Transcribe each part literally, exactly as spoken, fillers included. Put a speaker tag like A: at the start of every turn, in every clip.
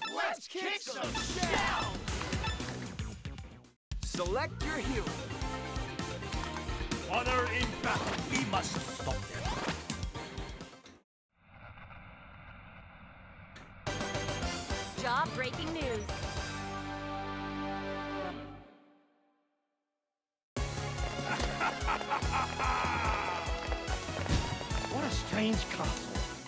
A: Let's kick some down! Select your hero.
B: Honor in battle. We must stop them.
C: Jaw-breaking news.
B: What a strange castle.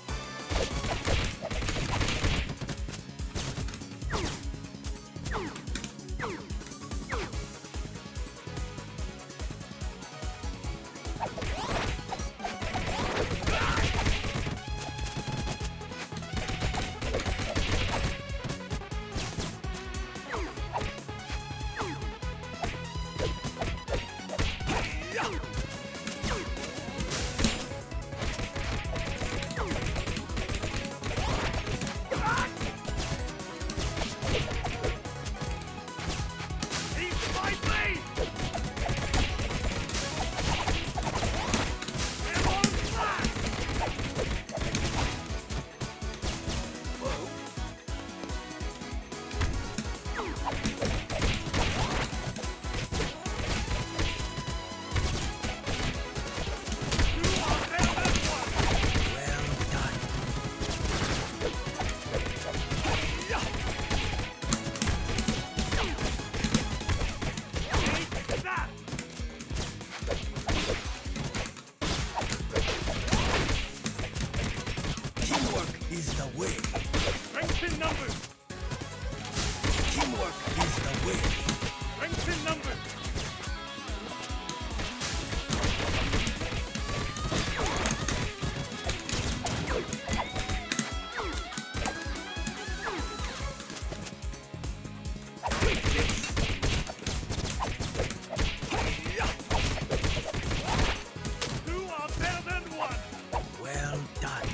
A: Is the way.
B: Strength in numbers.
A: Teamwork is the way.
B: Strength in numbers. Two are better than one.
A: Well done.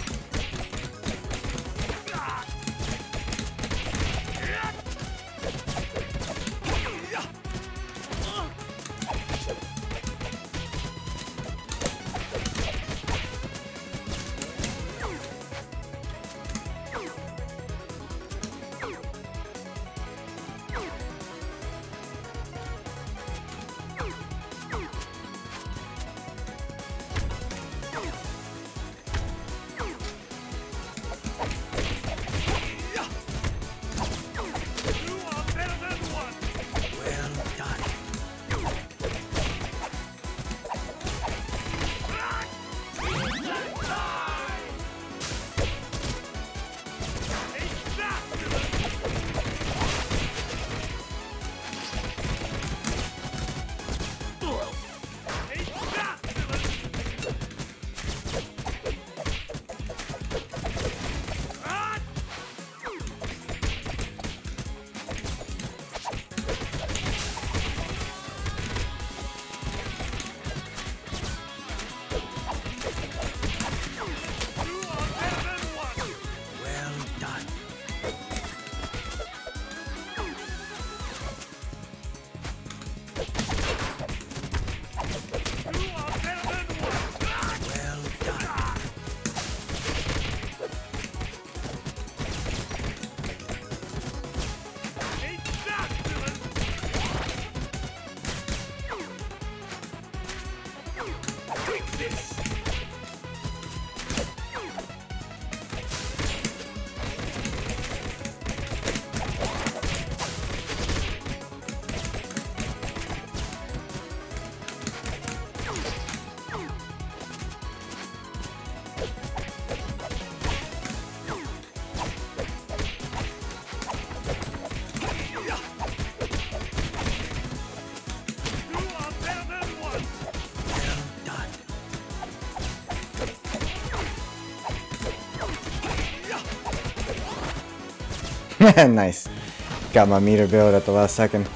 D: Nice. Got my meter build at the last second.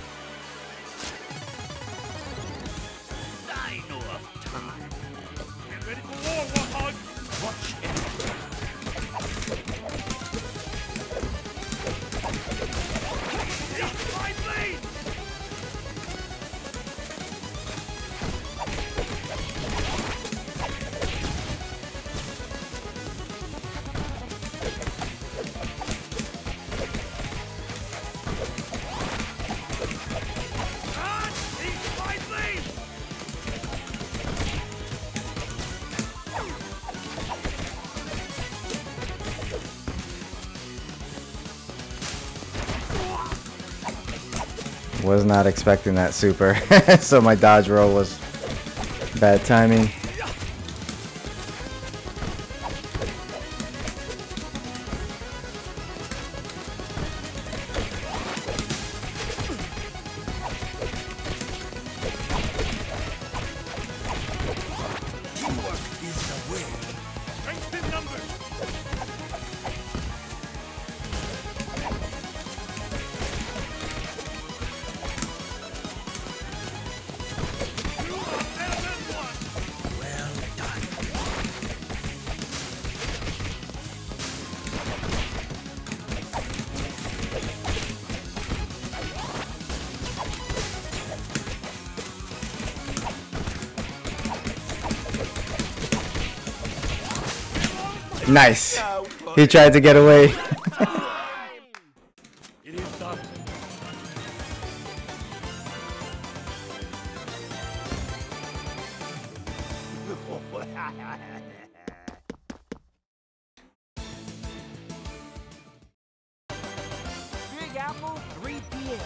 D: Was not expecting that super. So my dodge roll was bad timing.
A: Teamwork is the way.
B: Strength in numbers. You are better than one.
A: Well done.
D: Nice. He tried to get away.
B: It is done.
A: Big Apple, three P M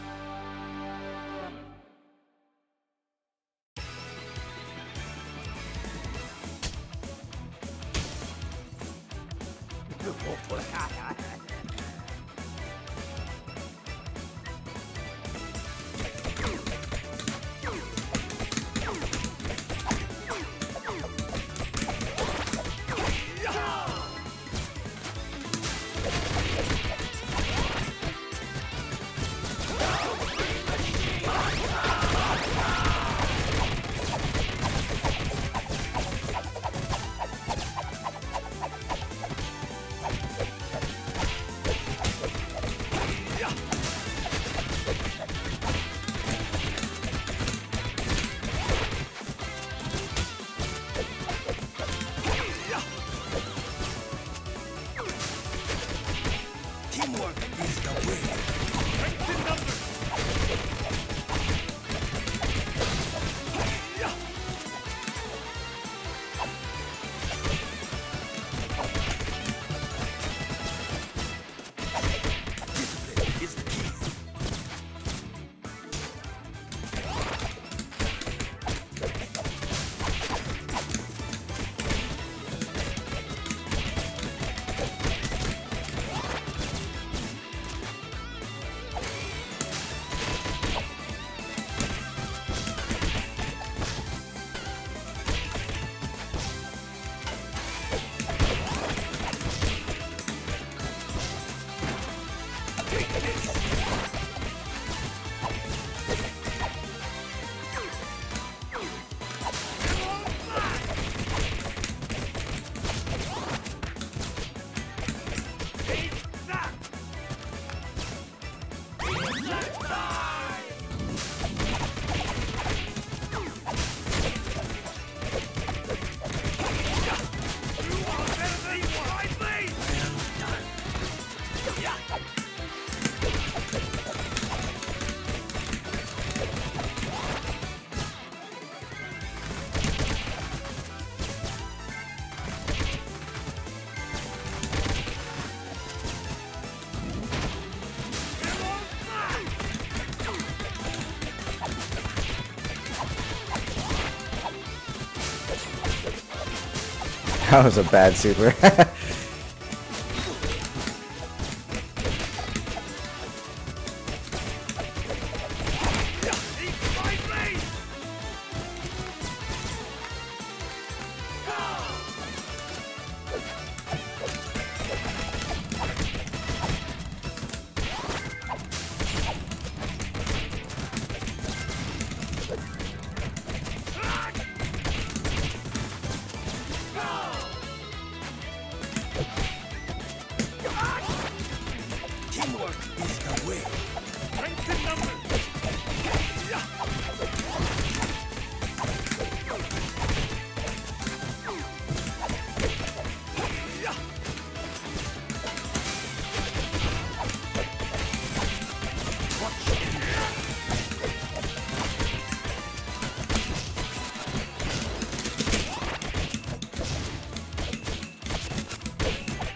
A: Teamwork is the way.
B: Strength in numbers.
A: Discipline is the key.
D: That was a bad super.
A: Teamwork is the way.
B: Strength in numbers.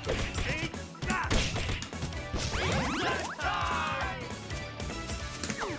B: Take that.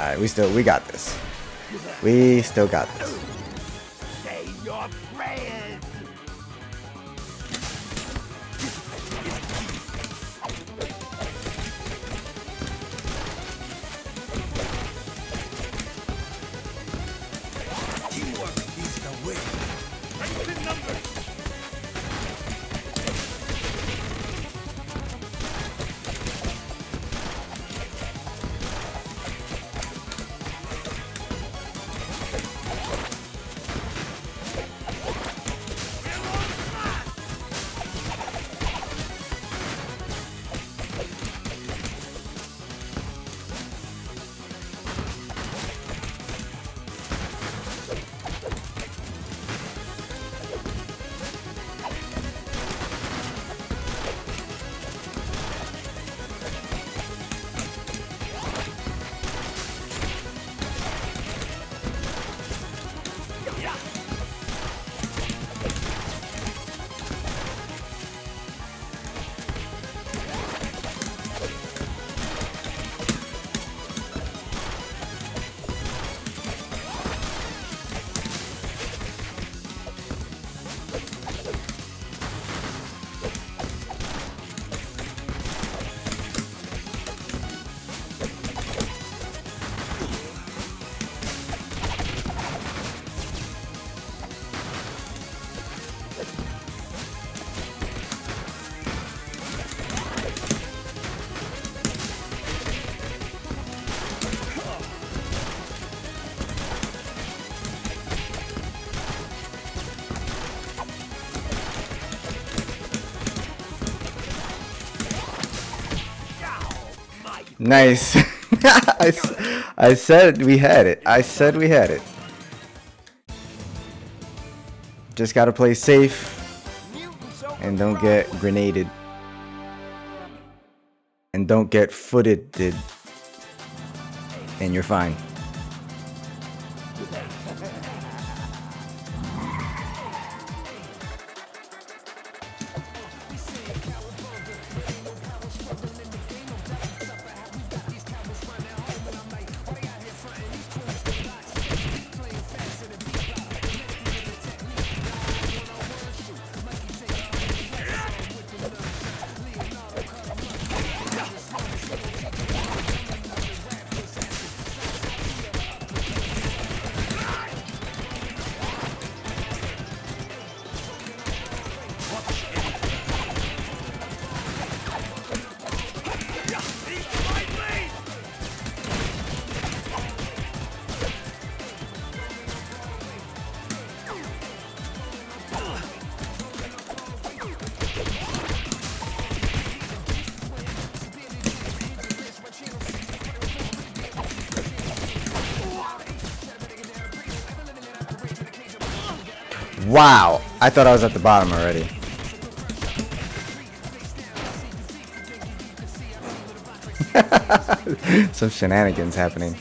D: Alright, we still, we got this. We still got this.
A: Say your prayers. Teamwork is the way.
B: Strength in numbers.
D: Nice. I, s I said we had it. I said we had it. Just gotta play safe and don't get grenaded. And don't get footed, did. And you're fine. Wow, I thought I was at the bottom already. Some shenanigans happening.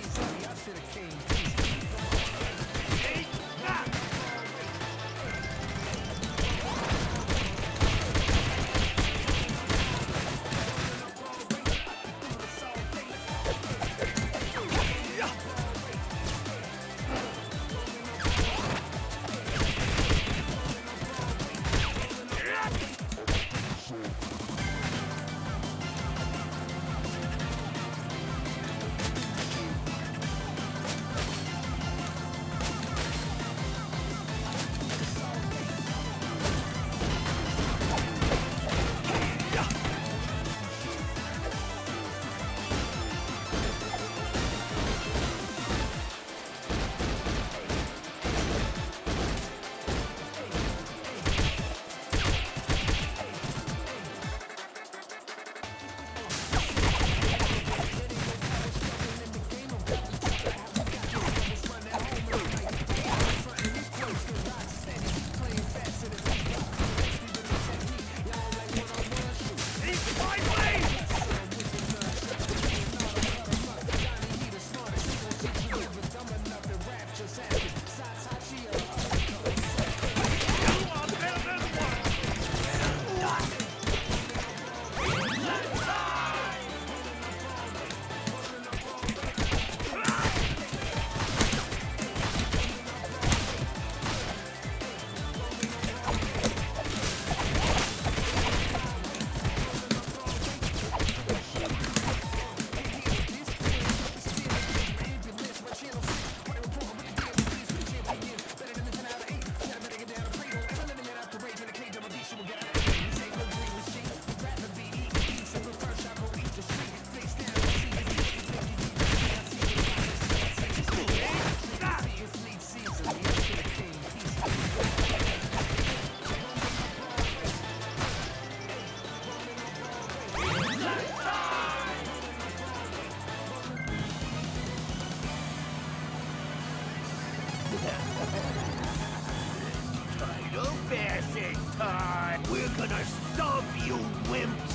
A: Title passing time. We're gonna stomp you, wimps.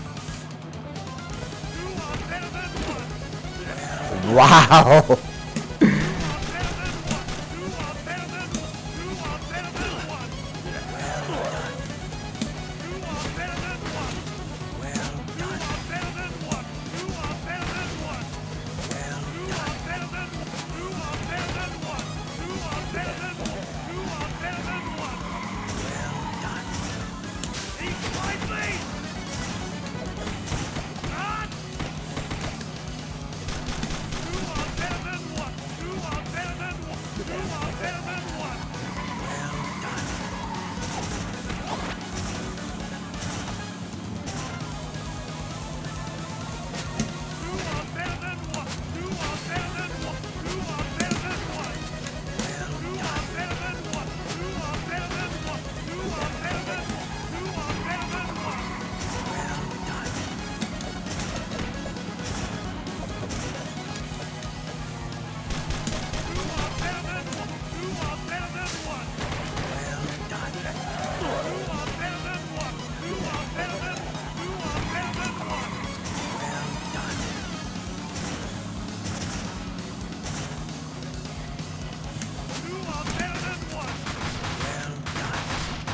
B: You are better than one.
D: Wow.
B: You are better than one. You are better than one. You are better than one. Well done. You are better than one. Well done. You are better than one. You are better than one. Well done. You are better than one. You are better than one. You are better than one. You are better than one. Well done. Eat quietly. Not. You are better than one. You are better than one. You are better than one. Well done. You are better than one. You are better than one. You are better than one. Well you are better than one. You are better than one. You are better than one. You are better than one. Well done. You are better than one. You are better than one. Well done. You are better than one. You are better than one. You are better than one. Well done. You are better than one. Well done.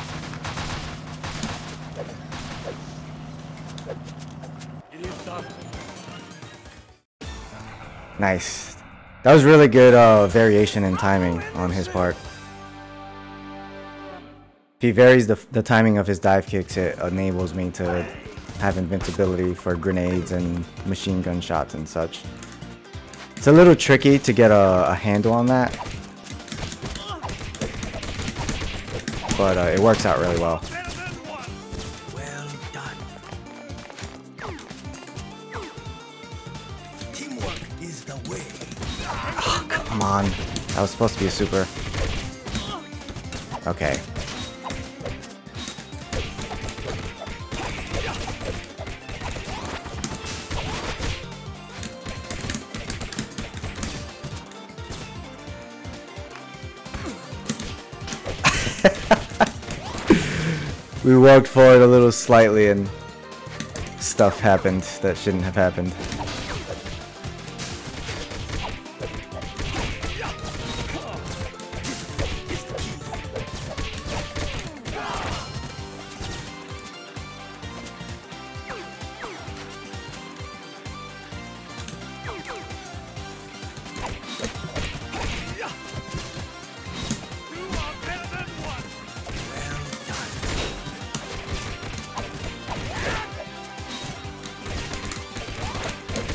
B: It is done.
D: Nice. That was really good uh, variation in timing on his part. If he varies the, the timing of his dive kicks, it enables me to have invincibility for grenades and machine gun shots and such. It's a little tricky to get a, a handle on that, but uh, it works out really well.
B: Better than one. Well done.
A: Teamwork is the way.
D: Come on. That was supposed to be a super. Okay. We walked forward a little slightly and stuff happened that shouldn't have happened.
B: You are better than one. Well done. You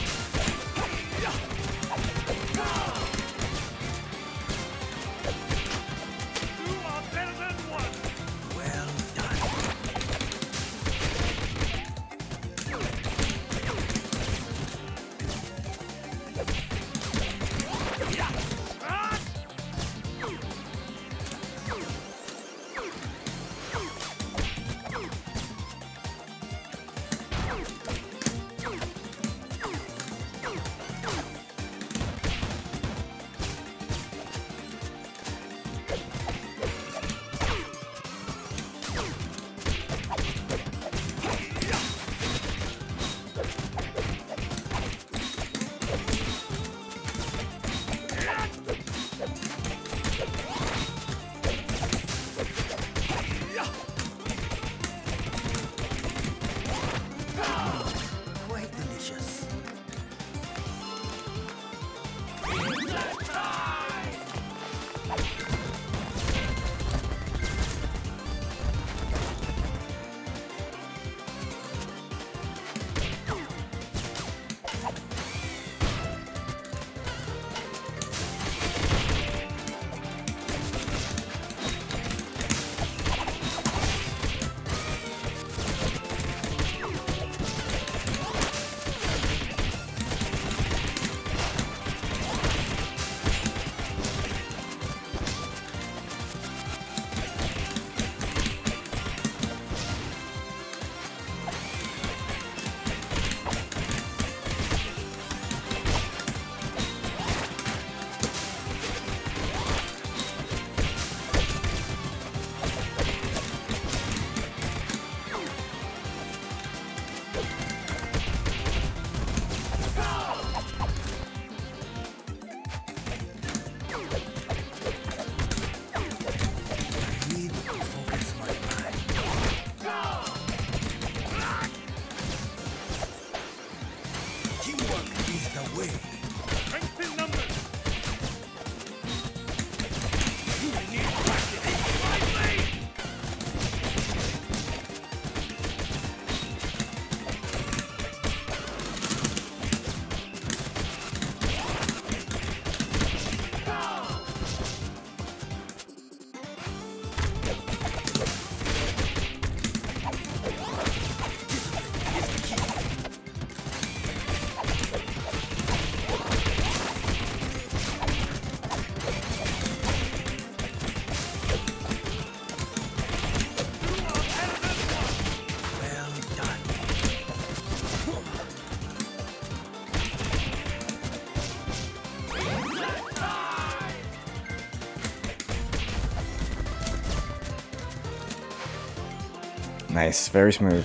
D: Nice, very smooth.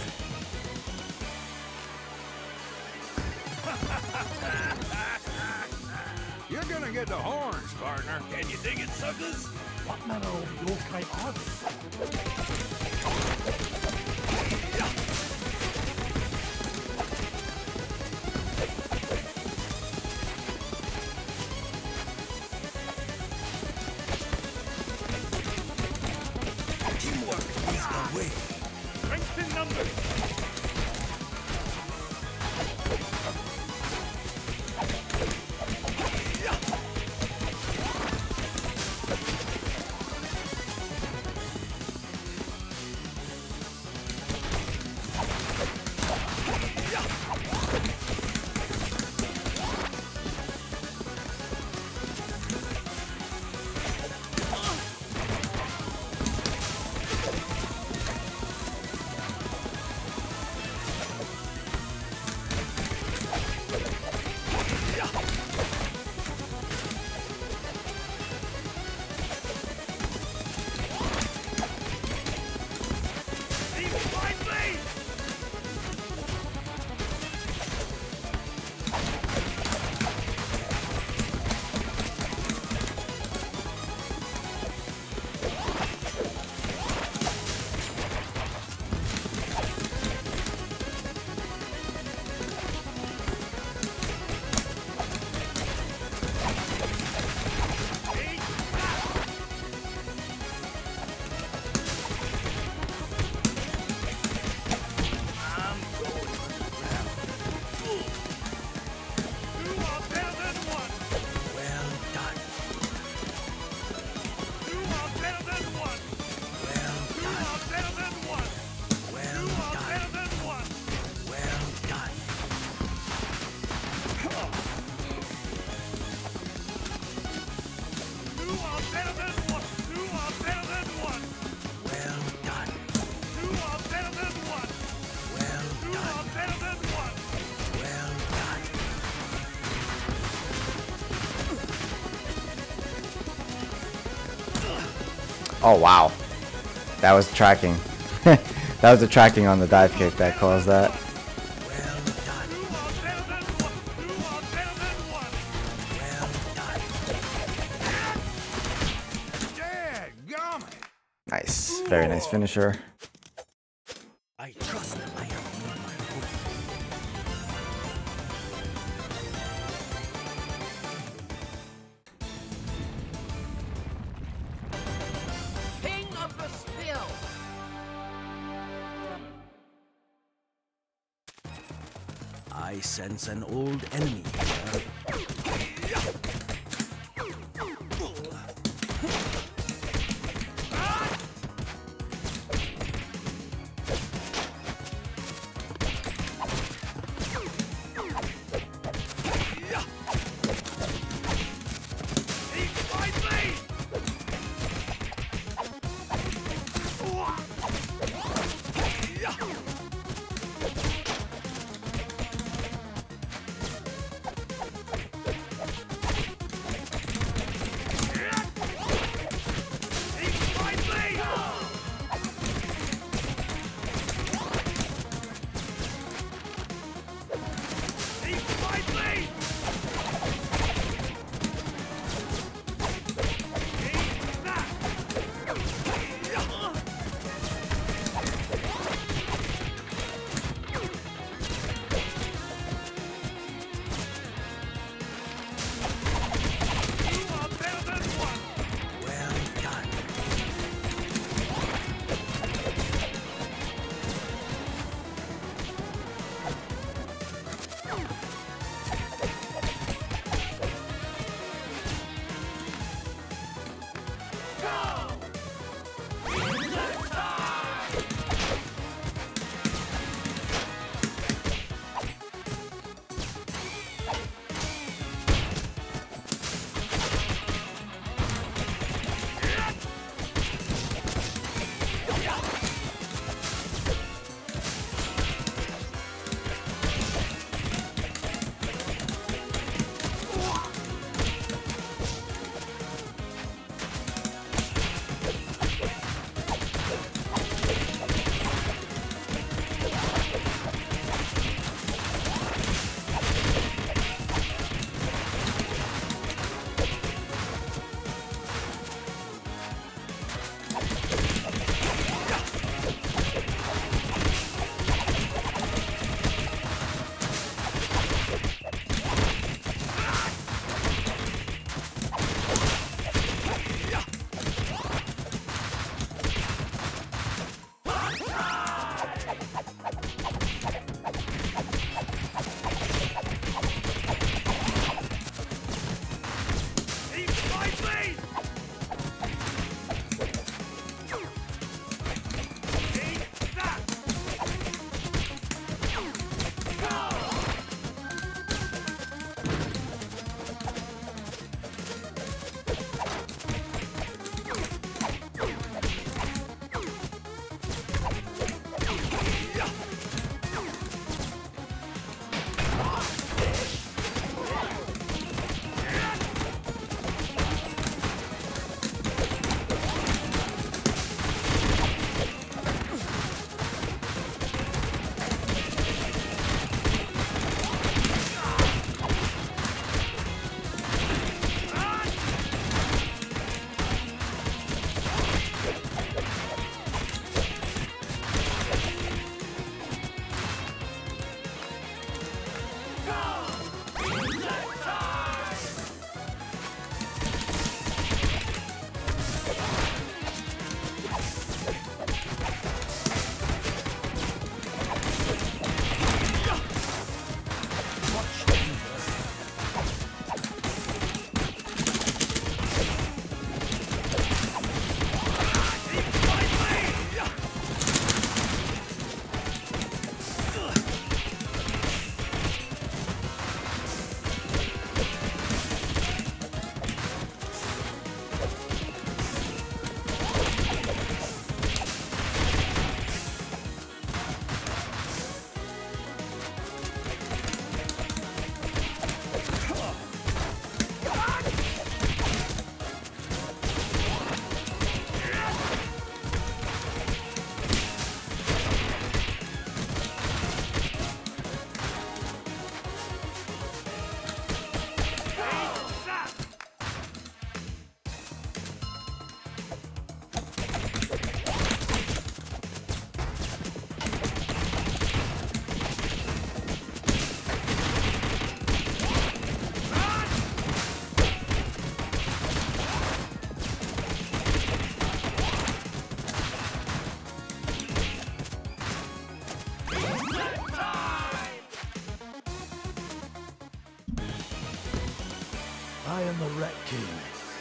B: You're gonna get the horns, partner. Can you dig it, suckers?
A: What manner of yokai are they?
B: Teamwork is the way.
A: Strength in numbers.
D: Oh wow, that was tracking. That was the tracking on the dive kick that caused that. Nice, very nice finisher.
A: I trust that I have made my home.
C: King of the Spill.
A: I sense an old enemy here.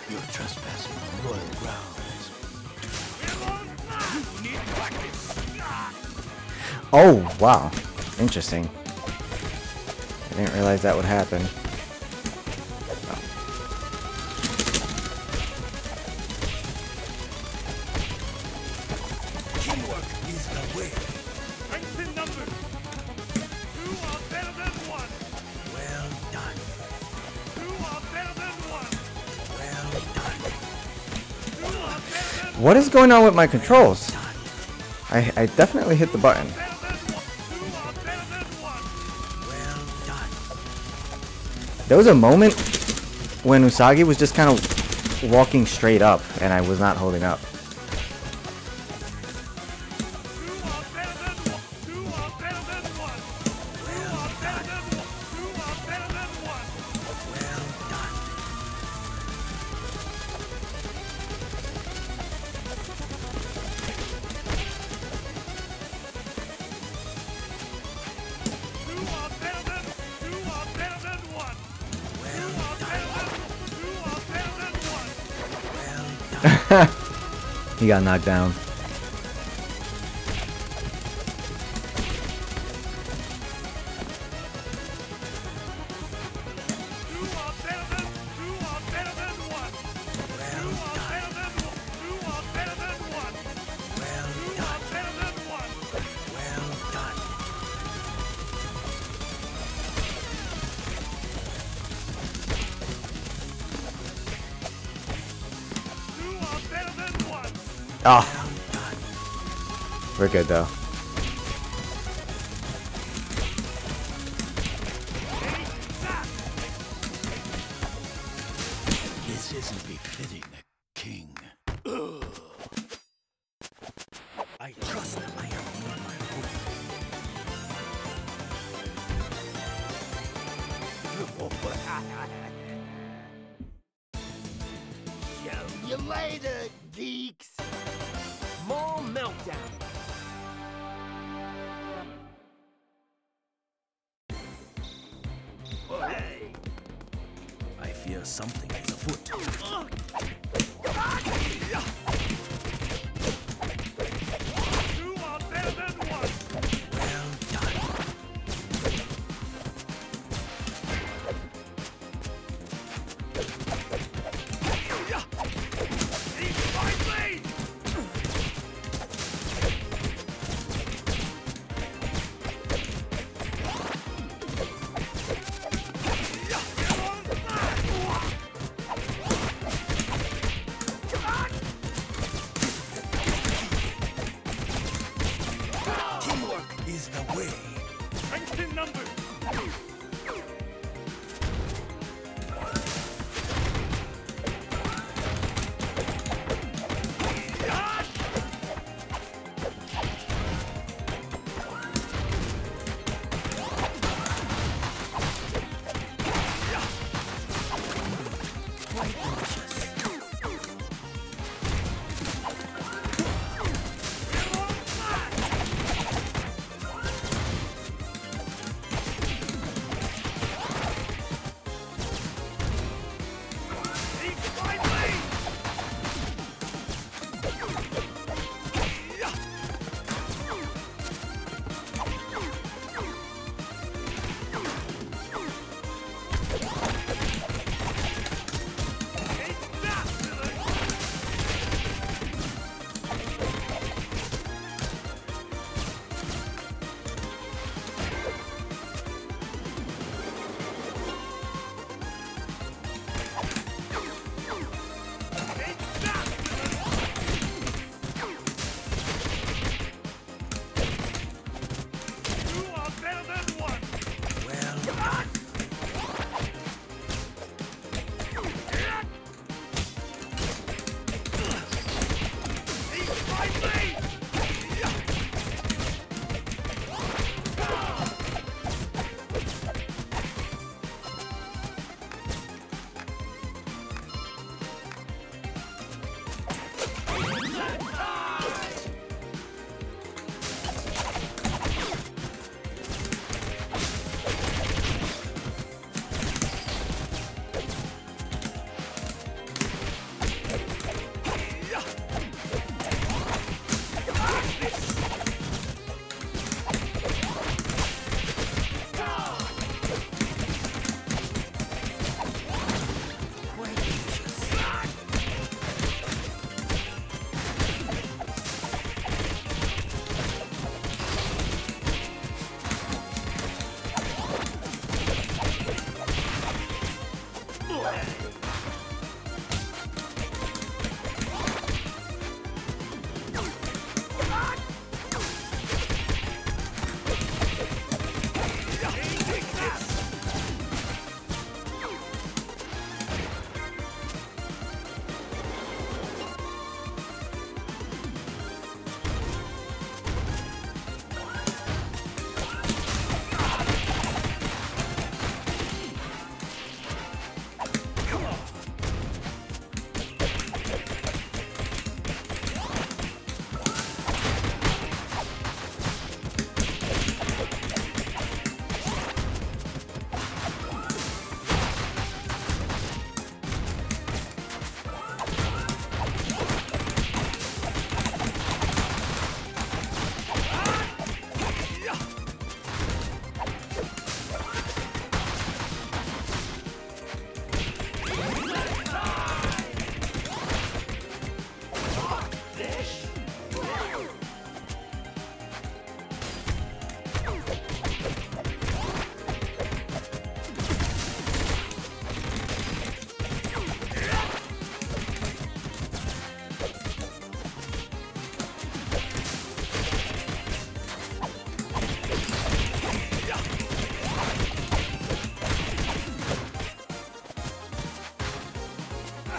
A: You're trespassing on royal grounds.
B: You need practice.
D: Oh, wow. Interesting. I didn't realize that would happen. Oh.
A: Teamwork is the way.
B: Strength in numbers. Two are better than one.
A: Well done.
B: Two are better than one.
A: Well done.
B: Two are better than
D: What is going on with my controls?
A: Done.
D: I, I definitely hit the button.
B: better than one. Two are better than one.
A: Well done.
D: There was a moment when Usagi was just kind of walking straight up and I was not holding up.
B: Two are better than one. Two are better than one. Two are better than one. Two are better than one.
A: Well done.
B: Two are better than. Two are better than one.
A: Well
B: Two are better than. Two are better than one.
A: Well done.
D: He got knocked down.
B: Two are better than. Two are better than one. Two are better than one. Two are better than one.
A: Well
B: Two
A: done.
B: are better than one.
A: Well done.
B: Two are better than one.
D: Oh,
A: Well done.
D: we're good though.
A: This isn't befitting a king. I trust I have won my hope.
C: Show you later, geeks. More meltdown. Hey.
A: I fear something is afoot.
B: Two are better than one.
A: Well done.
B: Eat my blade.
A: Teamwork is the way.
B: Strength in numbers.
A: Quite delicious.
B: Eat my blade. Eat that, silly. Eat that, silly. Two are better than one.
A: Well done.
B: Eat my blade.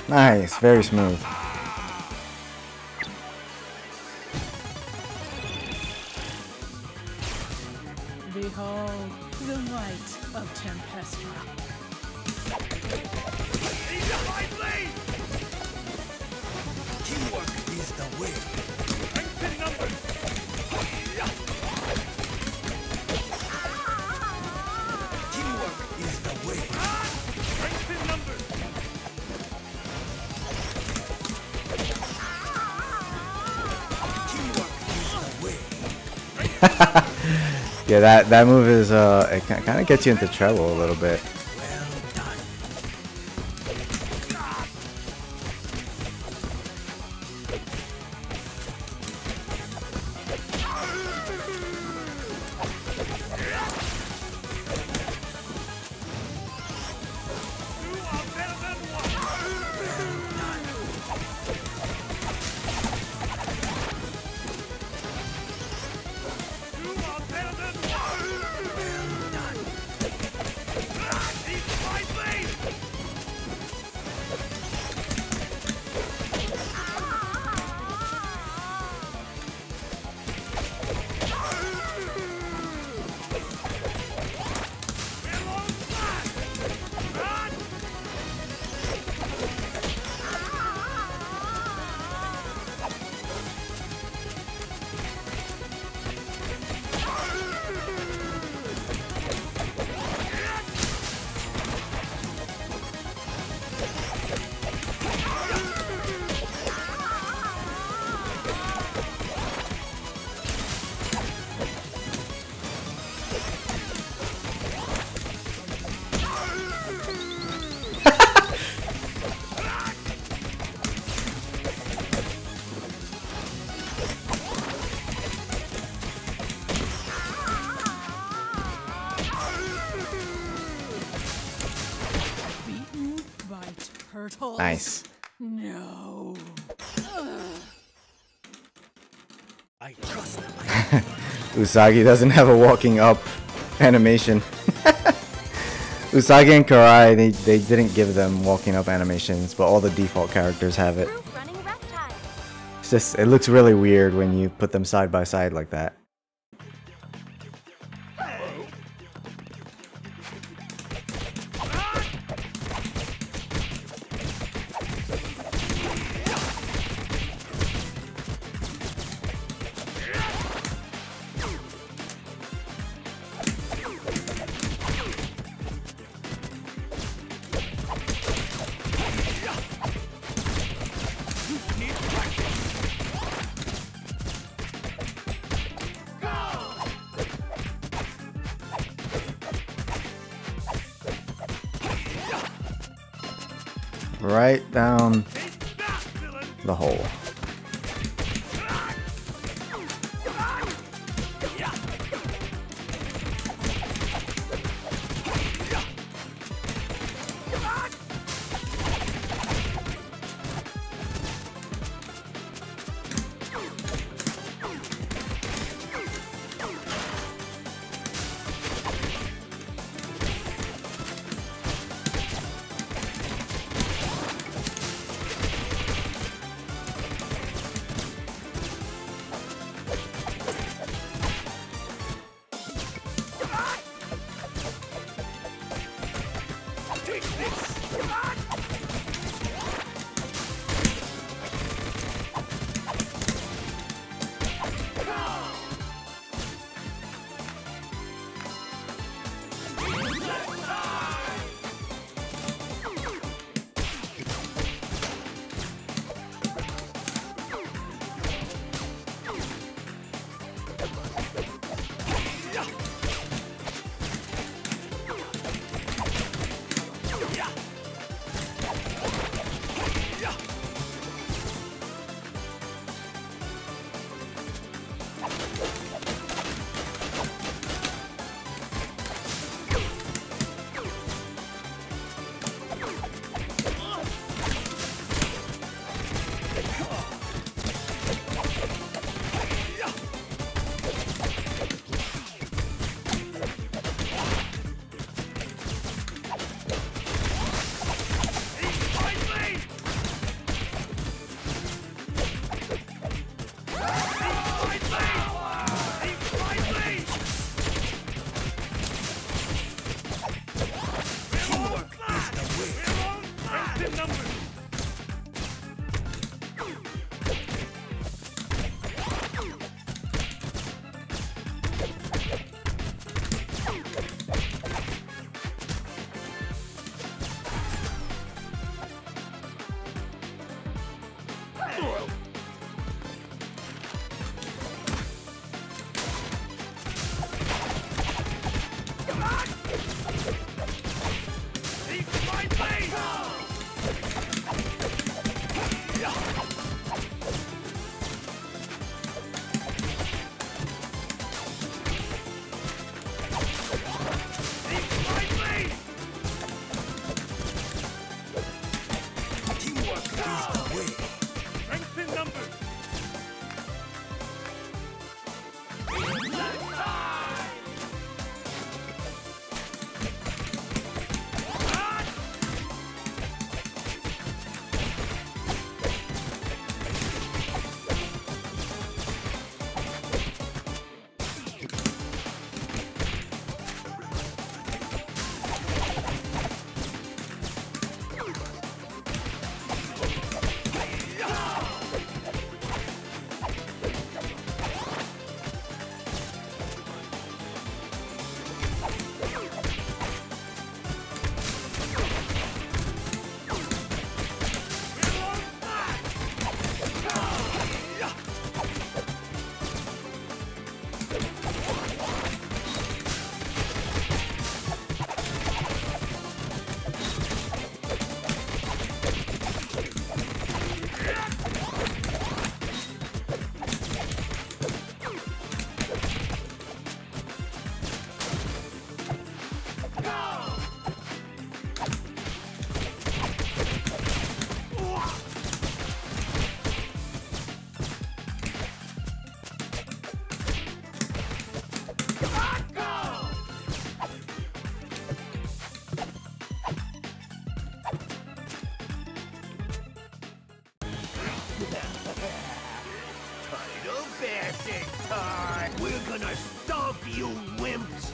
D: Nice, very smooth.
E: Behold the light of Tempestra.
A: Teamwork is the way.
B: Strength in numbers.
A: Teamwork is the way.
B: Strength in numbers.
A: Teamwork is the way.
D: Yeah, that that move is uh, it kind of gets you into trouble a little bit.
A: Well done.
B: You are better than one. You are better than one.
A: Well done.
B: Eat my blade. Hello, flash. Run.
E: Beaten by turtles.
D: Nice.
E: No.
A: I trust my
D: Usagi doesn't have a walking up animation. Usagi and Karai, they, they didn't give them walking up animations, but all the default characters have it.
F: Proof running reptile.
D: It's just, it looks really weird when you put them side by side like that. Right down the hole.
C: big time. We're gonna stomp you, wimps.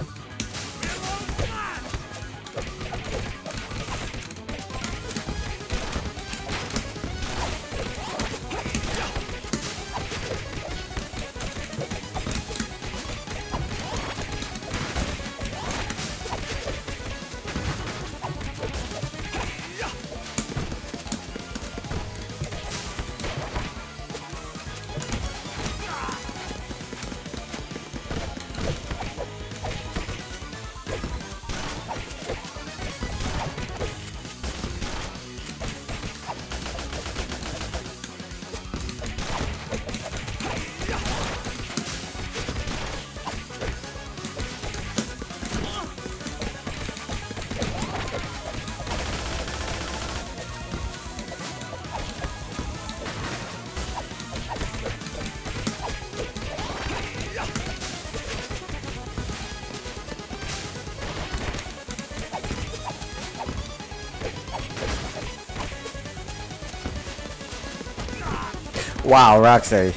D: Wow, Roxy.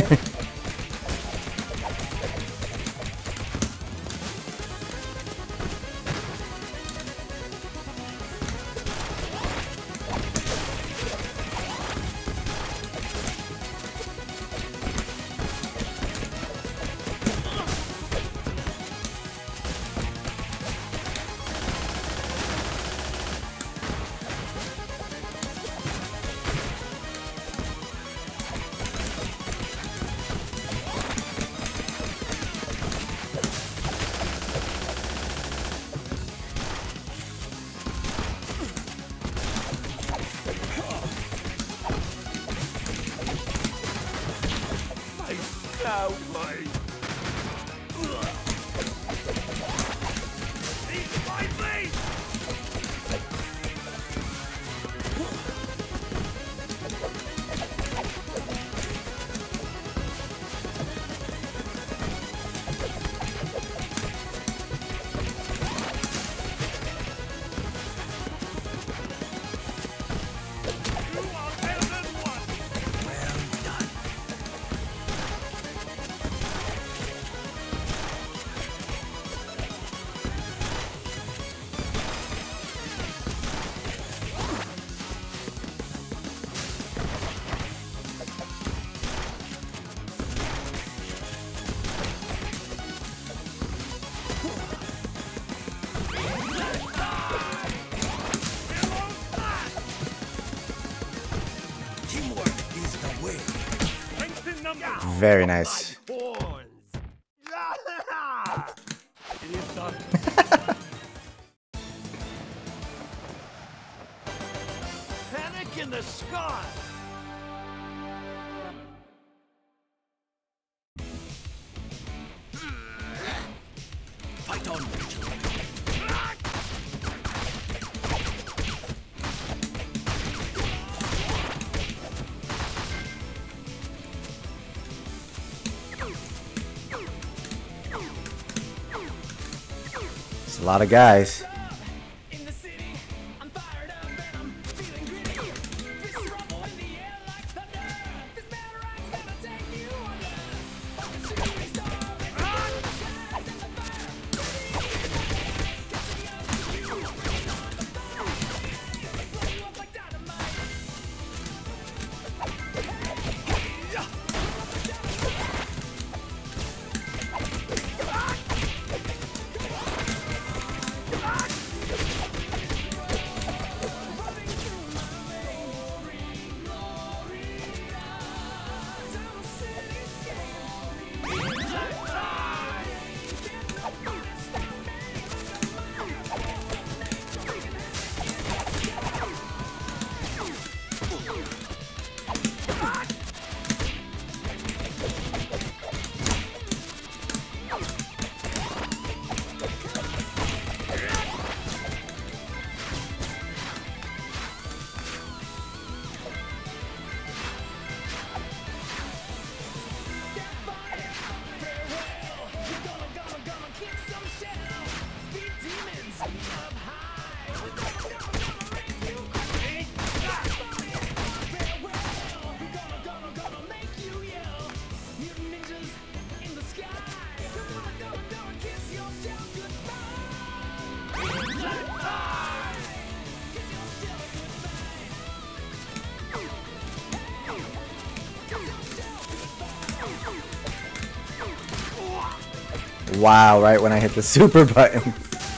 D: Very nice.
C: Panic in the sky.
A: Fight on, children.
D: It's a lot of guys.
C: Ah!
D: Wow, right when I hit the super button.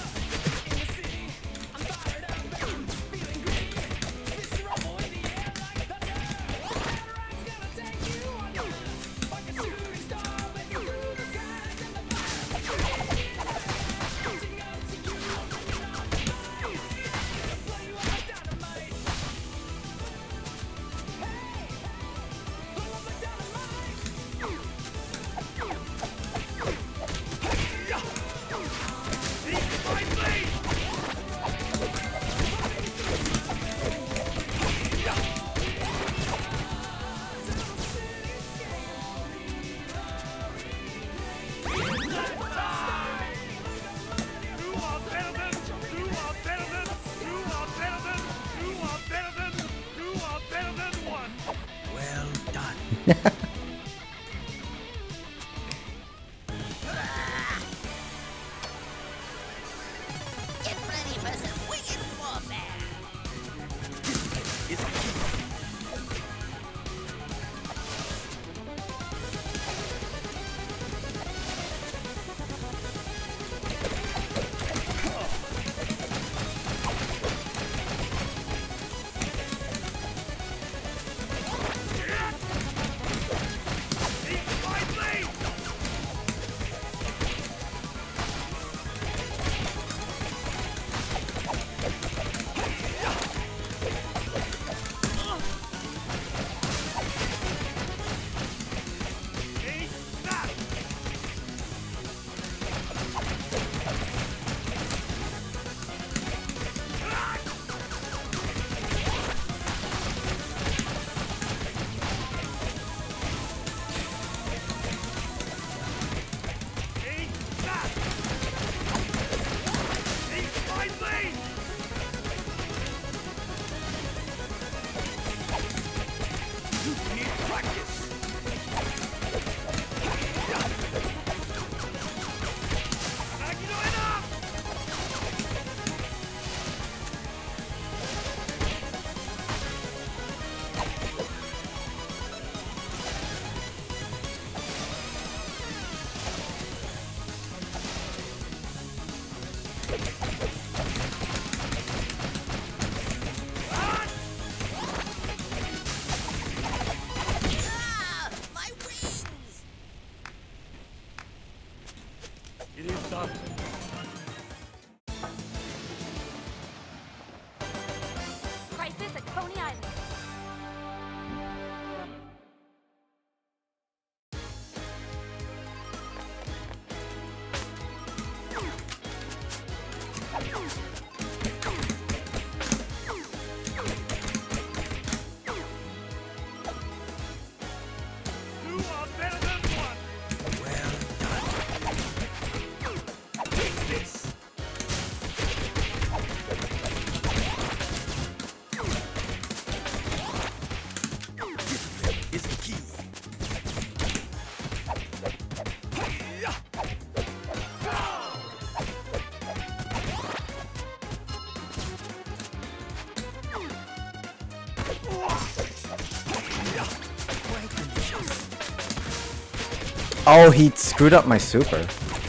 D: Oh, he screwed up my super.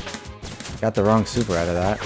D: Got the wrong super out of that.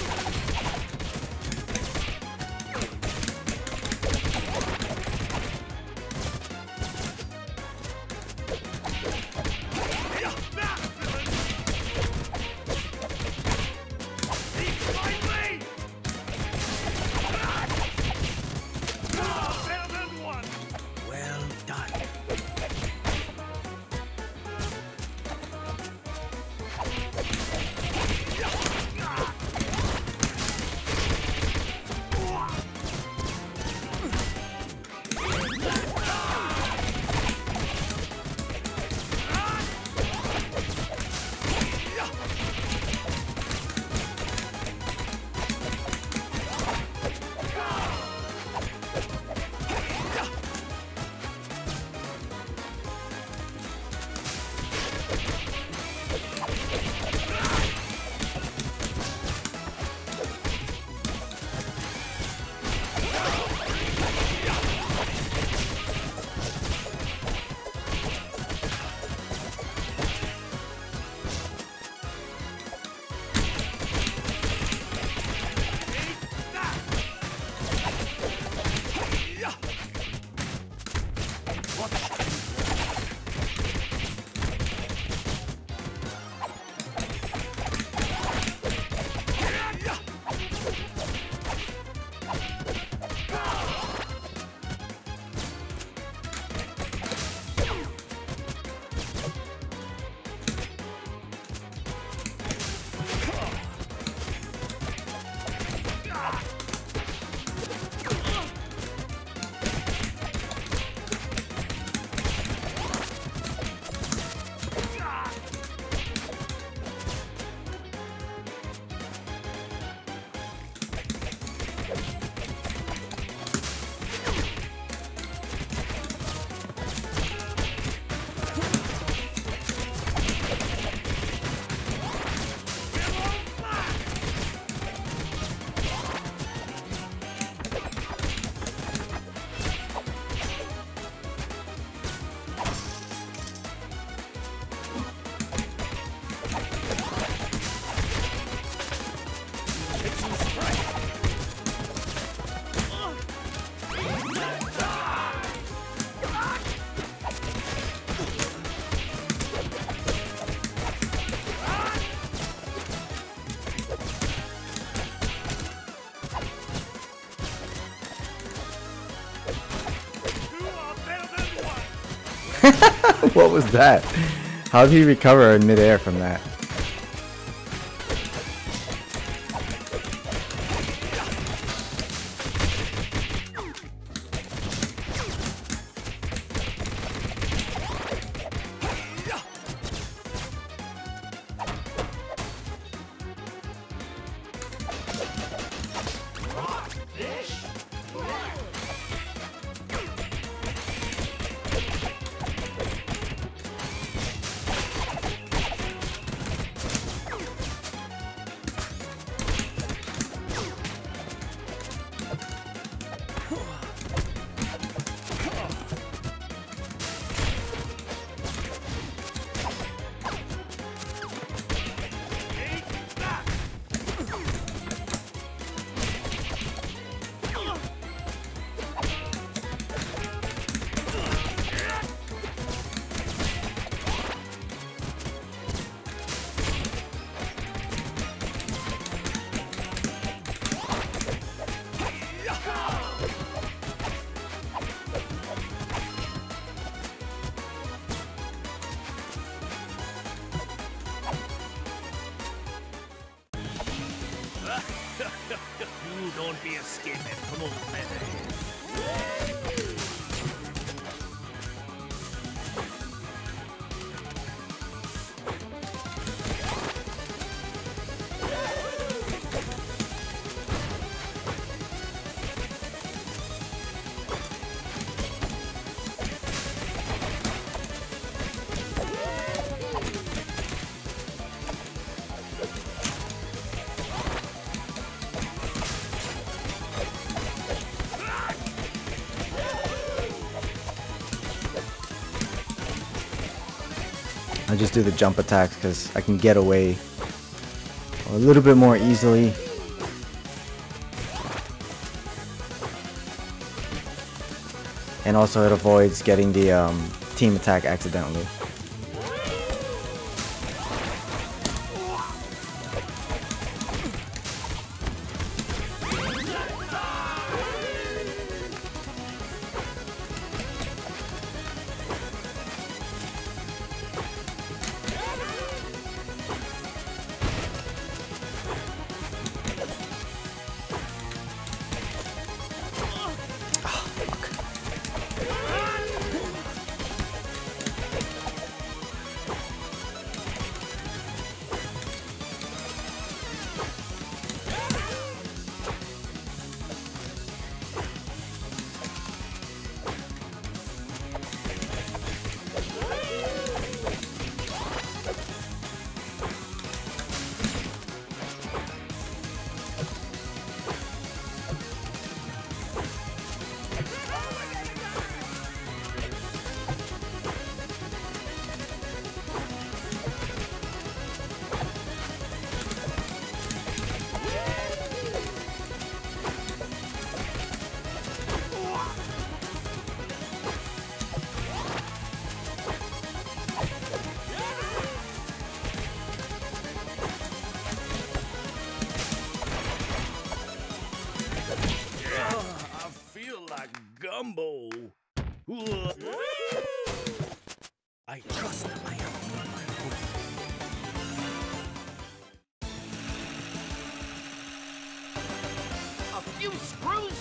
D: What was that? How did he recover in midair from that?
C: You don't be a skinhead. Come on, man.
D: I just do the jump attacks because I can get away a little bit more easily. And also it avoids getting the um, team attack accidentally.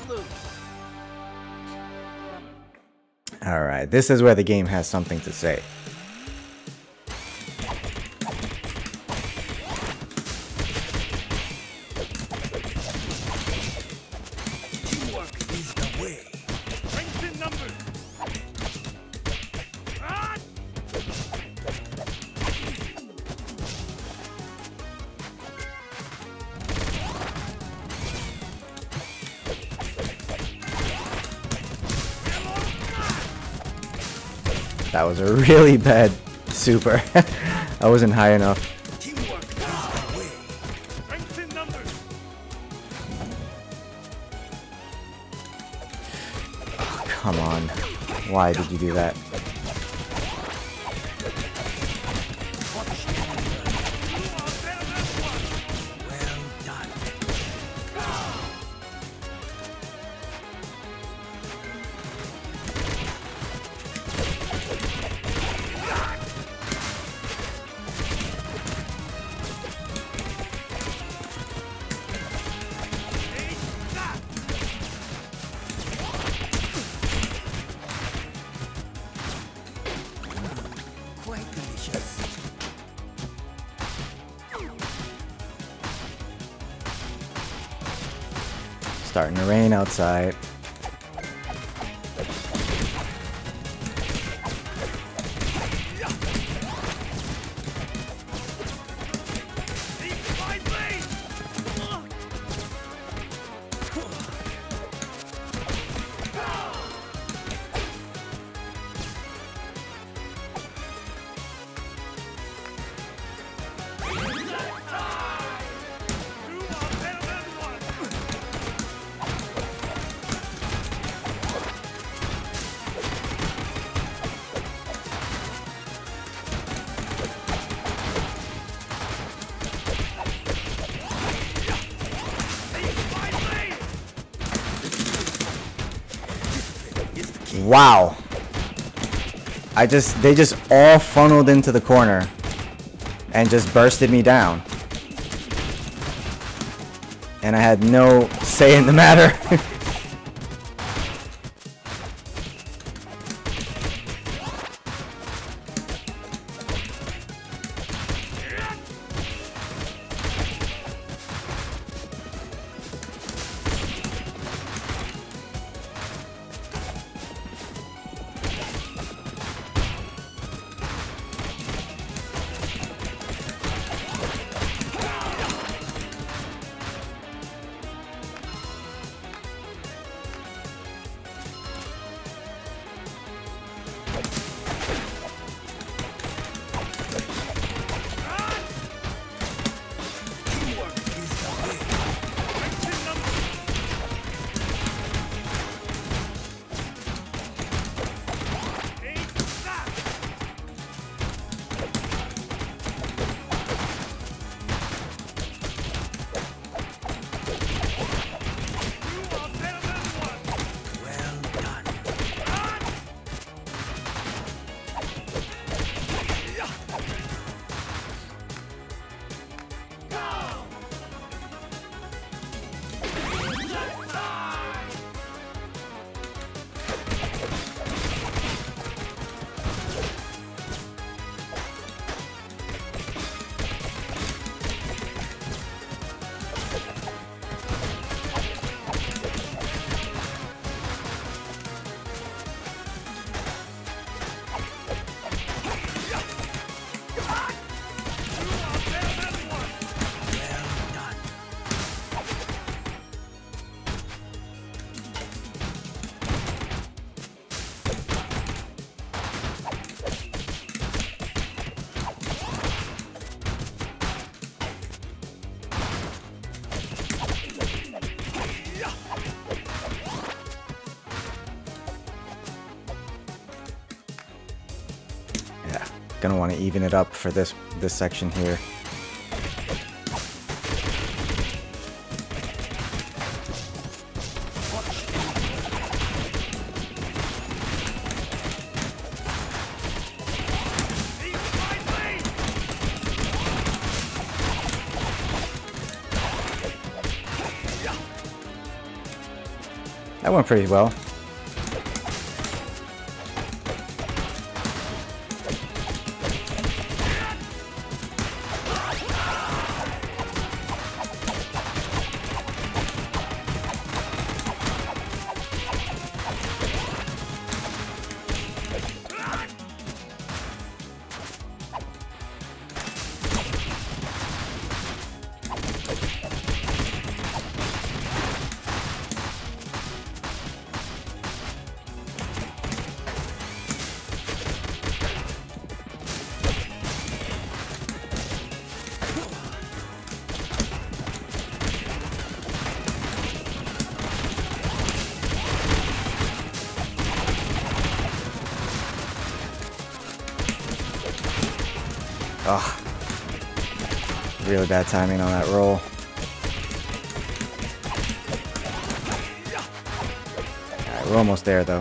C: lose.
D: Alright, this is where the game has something to say.
A: Teamwork is the way.
B: Strength in numbers. Ah!
D: That was a really bad super. I wasn't high enough.
A: Teamwork is the way.
B: Strength in numbers.
D: Come on. Why did you do that?
A: Well done. Quite delicious.
D: Starting to rain outside. Wow. I just, they just all funneled into the corner and just bursted me down. And I had no say in the matter. Gonna want to even it up for this this section here. That went pretty well. Ugh. Really bad timing on that roll. Alright, we're almost there though.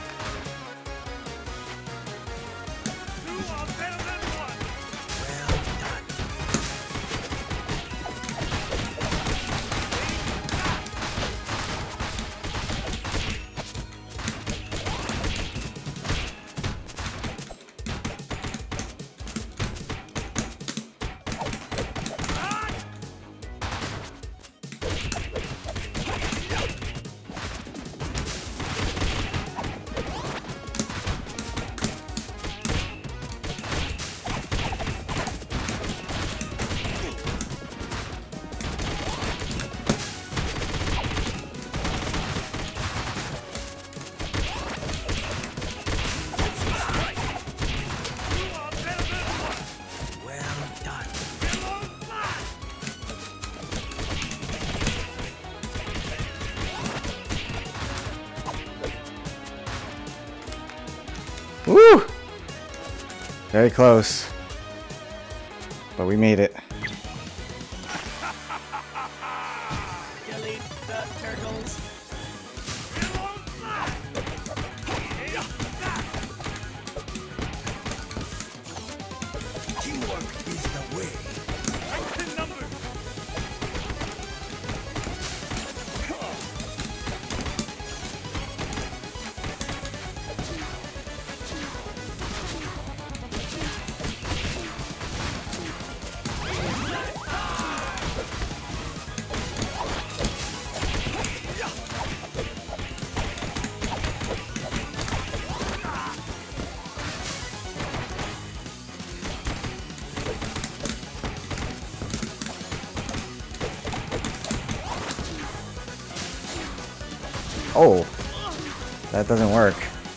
D: Woo! Very close. But we made it.
C: Delete the turtles.
A: Teamwork is the way.
D: Oh, that doesn't work.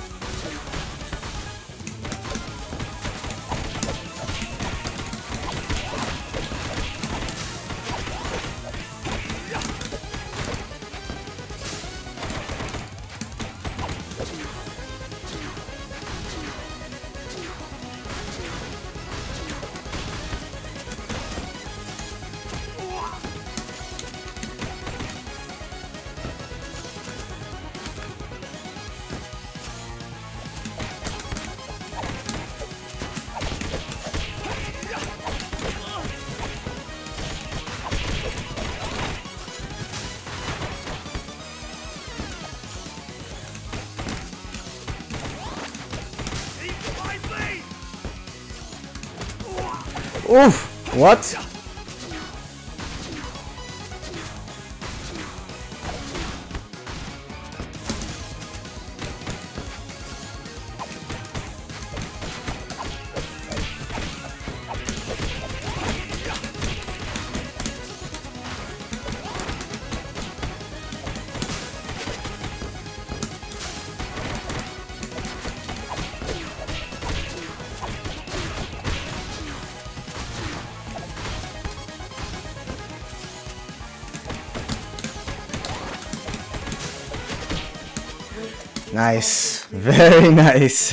D: Oof! What? Nice. Very nice.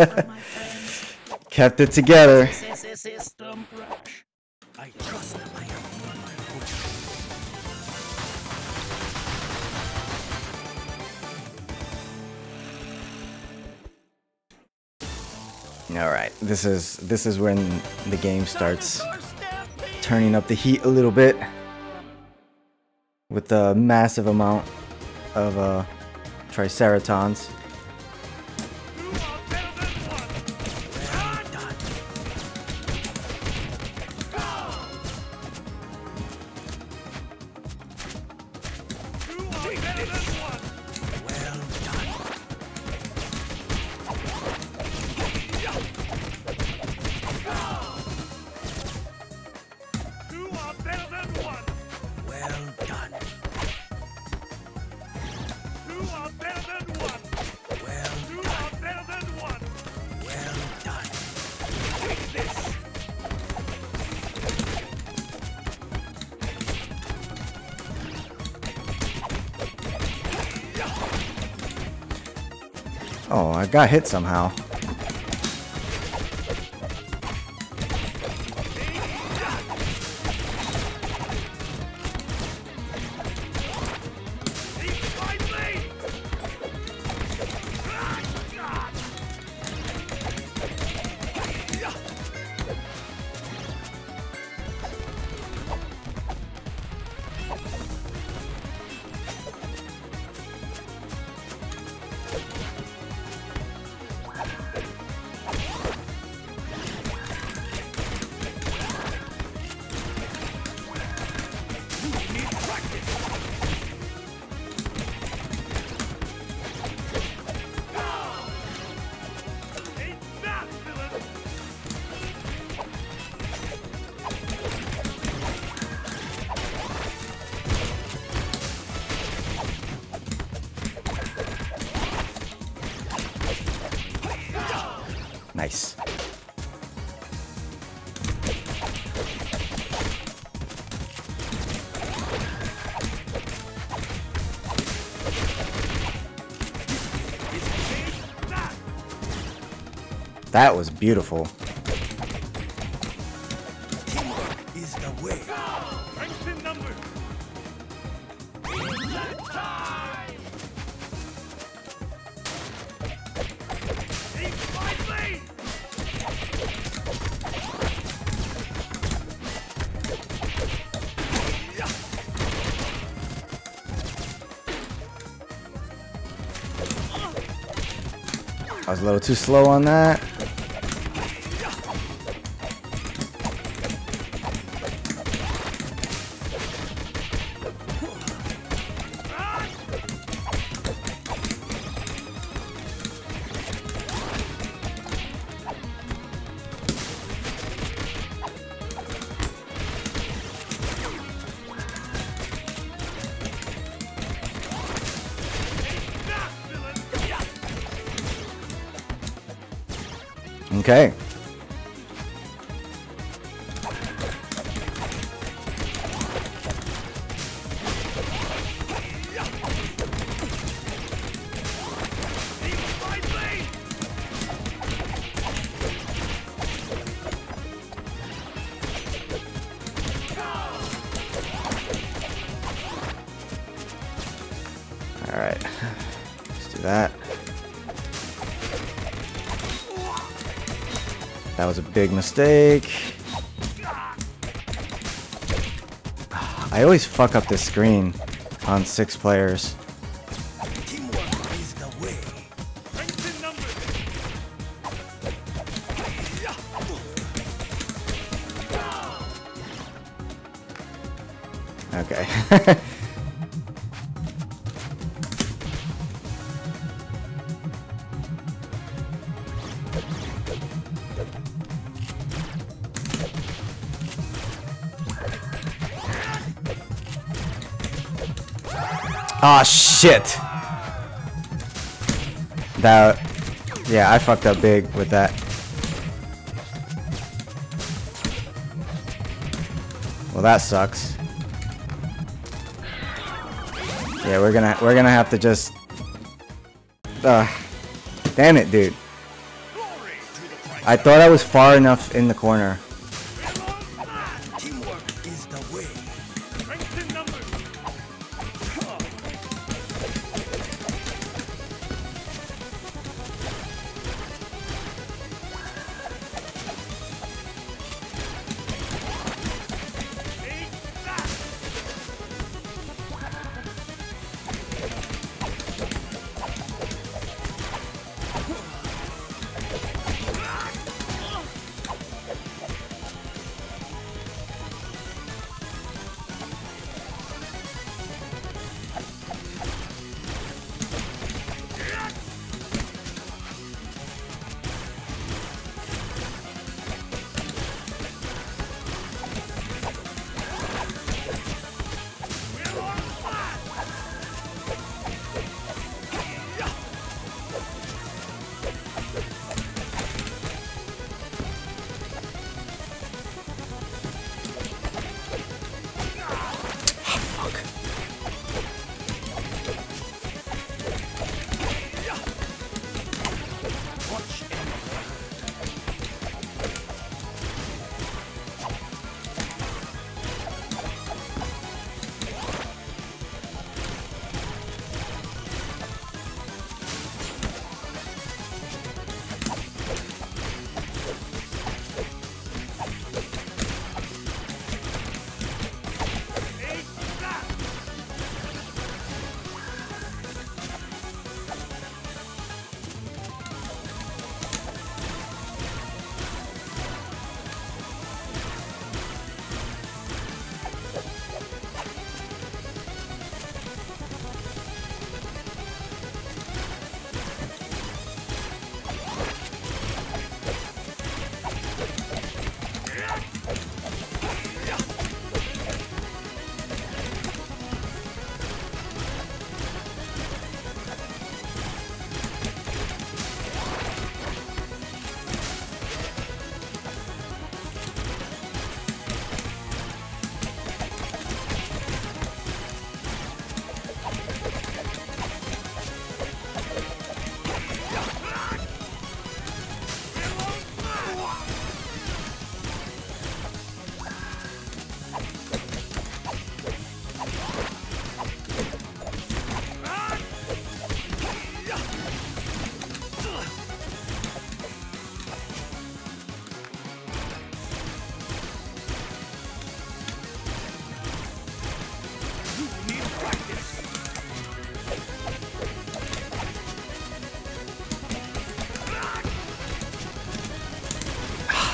D: Kept it together.
C: System crash.
A: I trust I have won my fortune.
D: All right. This is this is when the game starts turning up the heat a little bit with the massive amount of uh Triceratons.
B: Two are better than one.
A: Well done.
B: Two are better than one.
A: Well done.
B: Two are better than one.
A: Well done.
B: Two are better than one.
A: Well
B: Two
A: done.
B: are better than one.
A: Well done.
B: Take this.
D: Oh, I got hit somehow.
B: Take my blade. Ah, God. Take that, villain.
D: Nice.
B: That.
D: That was beautiful.
A: Teamwork is the way.
B: Strength in numbers. Take my blade.
D: I was a little too slow on that.
B: That, villain.
D: Okay.
B: Take my blade.
D: All right. Let's do that. That was a big mistake. I always fuck up this screen on six players.
A: Teamwork is the way.
B: Strength in numbers.
D: Okay. Oh shit. That, yeah, I fucked up big with that. Well, that sucks. Yeah, we're gonna we're gonna have to just. Uh, damn it, dude.
B: Glory to the price.
D: I thought I was far enough in the corner.
A: Teamwork is the way.
B: Strength in numbers. Take that.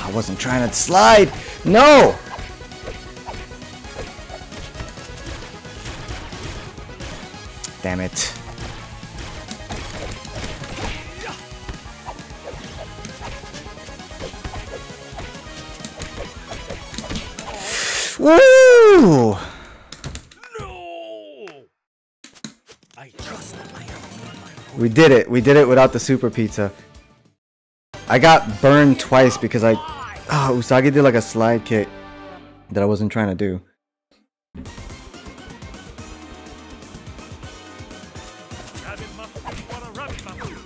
D: I wasn't trying to slide. No! Damn it. Woo!
C: No! I trust that I have made my
D: We did it. We did it without the super pizza. I got burned twice because I... Oh, Usagi did like a slide kick that I wasn't trying to do.
C: rabbit muffin. You want a rabbit muffin?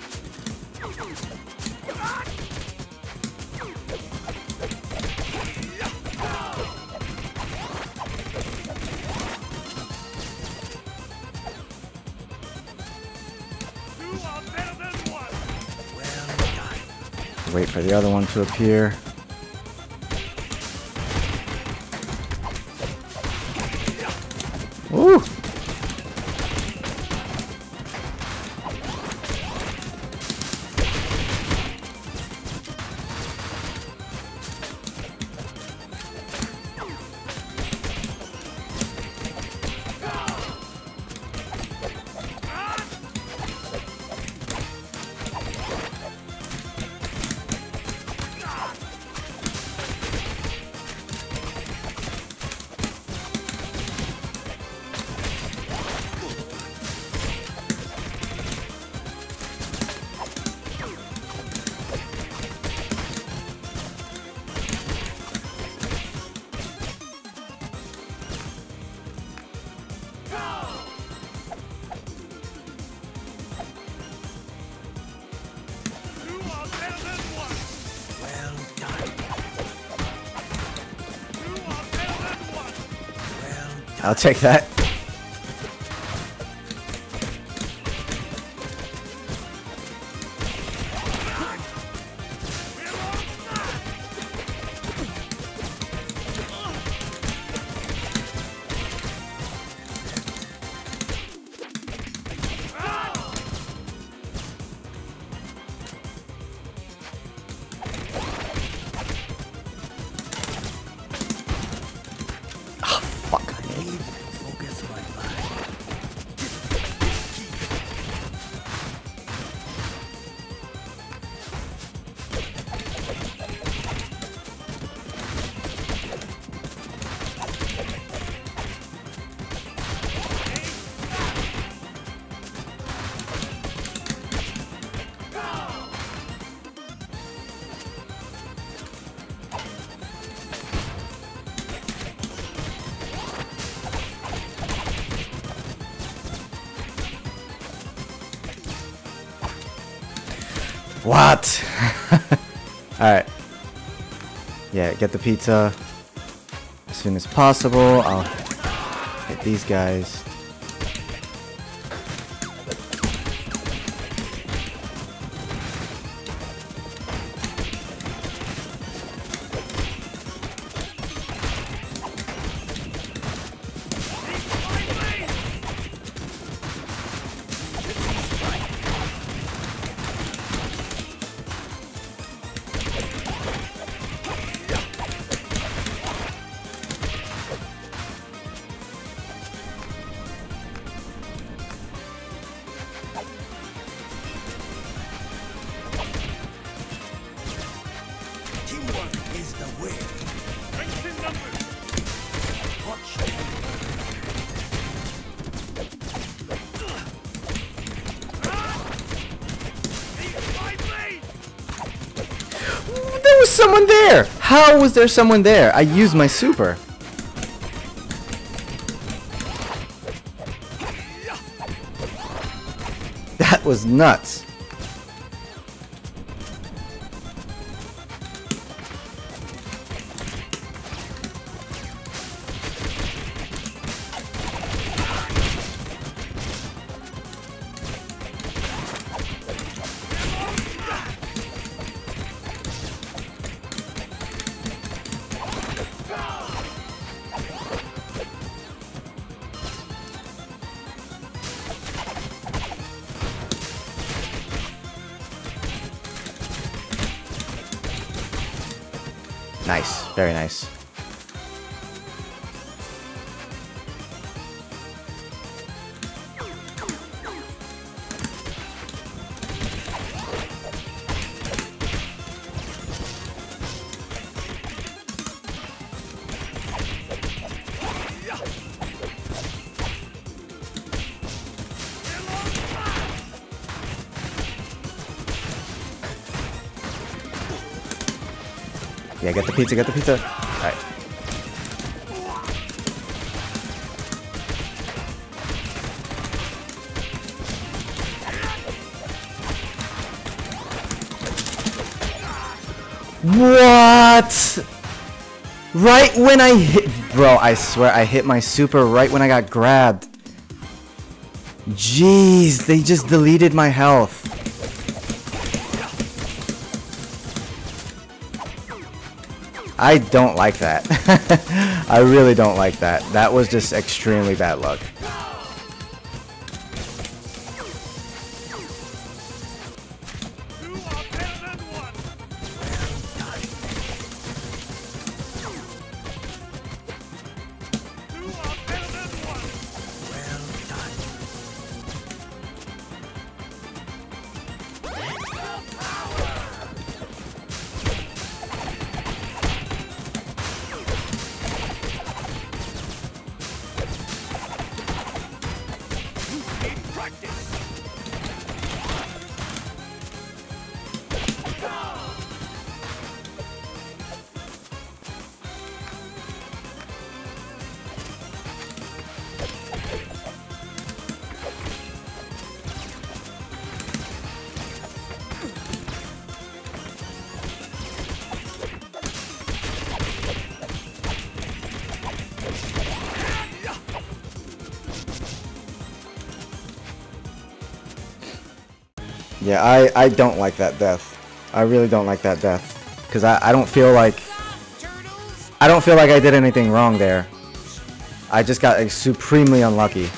C: Two are better than one.
A: Well done.
D: Wait for the other one to appear. Ooh!
C: Two are better than one.
A: Well done.
C: Two are better than one.
A: Well
D: I'll take that. Fuck.
A: need focus my mind.
D: What? Alright. Yeah, get the pizza as soon as possible. I'll hit these guys.
A: Teamwork is the way.
C: Strength in numbers.
A: Watch them.
C: Eat my blade.
D: There was someone there! How was there someone there? I used my super. That was nuts. Nice, very nice. Yeah, get the pizza, get the pizza. Alright. What? Right when I hit... Bro, I swear I hit my super right when I got grabbed. Jeez, they just deleted my health. I don't like that. I really don't like that. That was just extremely bad luck. Yeah, I, I don't like that death. I really don't like that death. Because I, I don't feel like... I don't feel like I did anything wrong there. I just got like, supremely unlucky.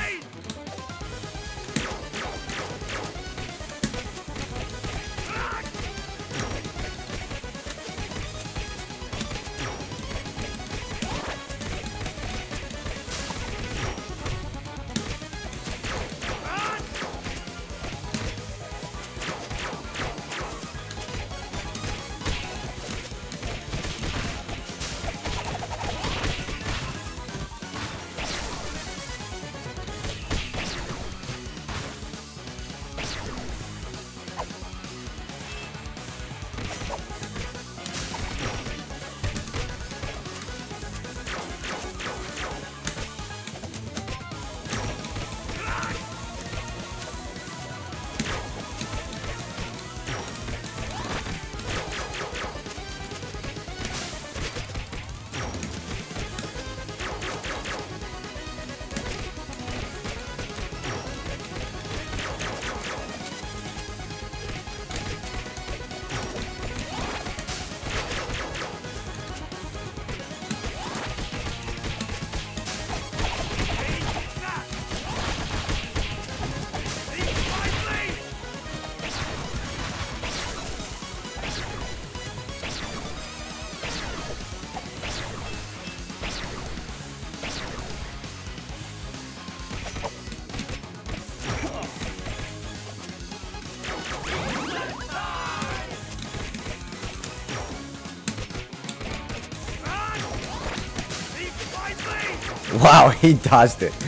D: Wow, he dodged it.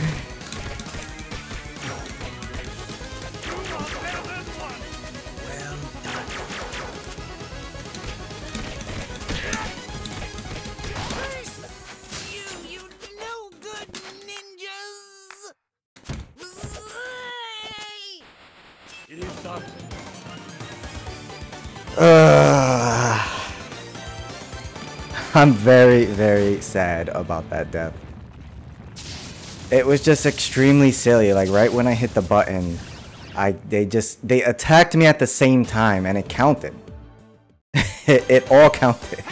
D: Uh, I'm very, very sad about that death. It was just extremely silly. Like right when I hit the button, I they just they attacked me at the same time and it counted. it, it all counted.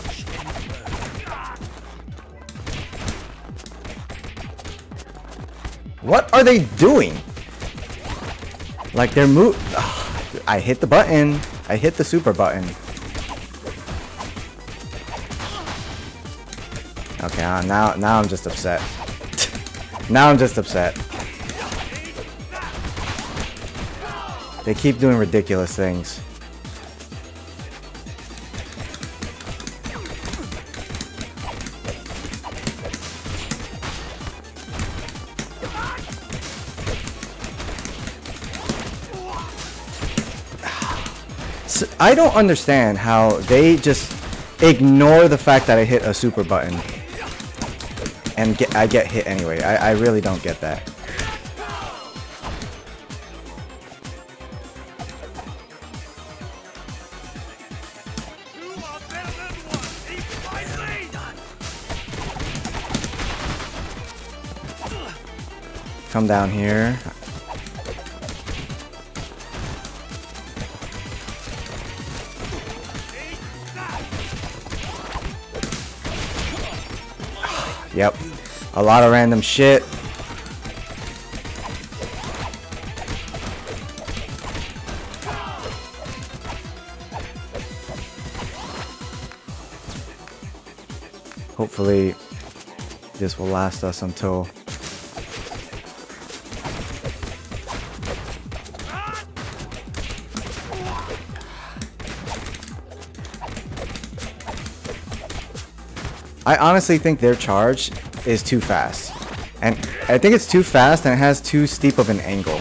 A: Watch and learn.
D: What are they doing? Like they're move. I hit the button. I hit the super button. Okay, uh, now now I'm just upset. Now I'm just upset. They keep doing ridiculous things. So I don't understand how they just ignore the fact that I hit a super button and get I get hit anyway. I, I really don't get that. Come down here. Yep. A lot of random shit. Hopefully this will last us until I honestly think their charge is too fast. And I think it's too fast and it has too steep of an angle.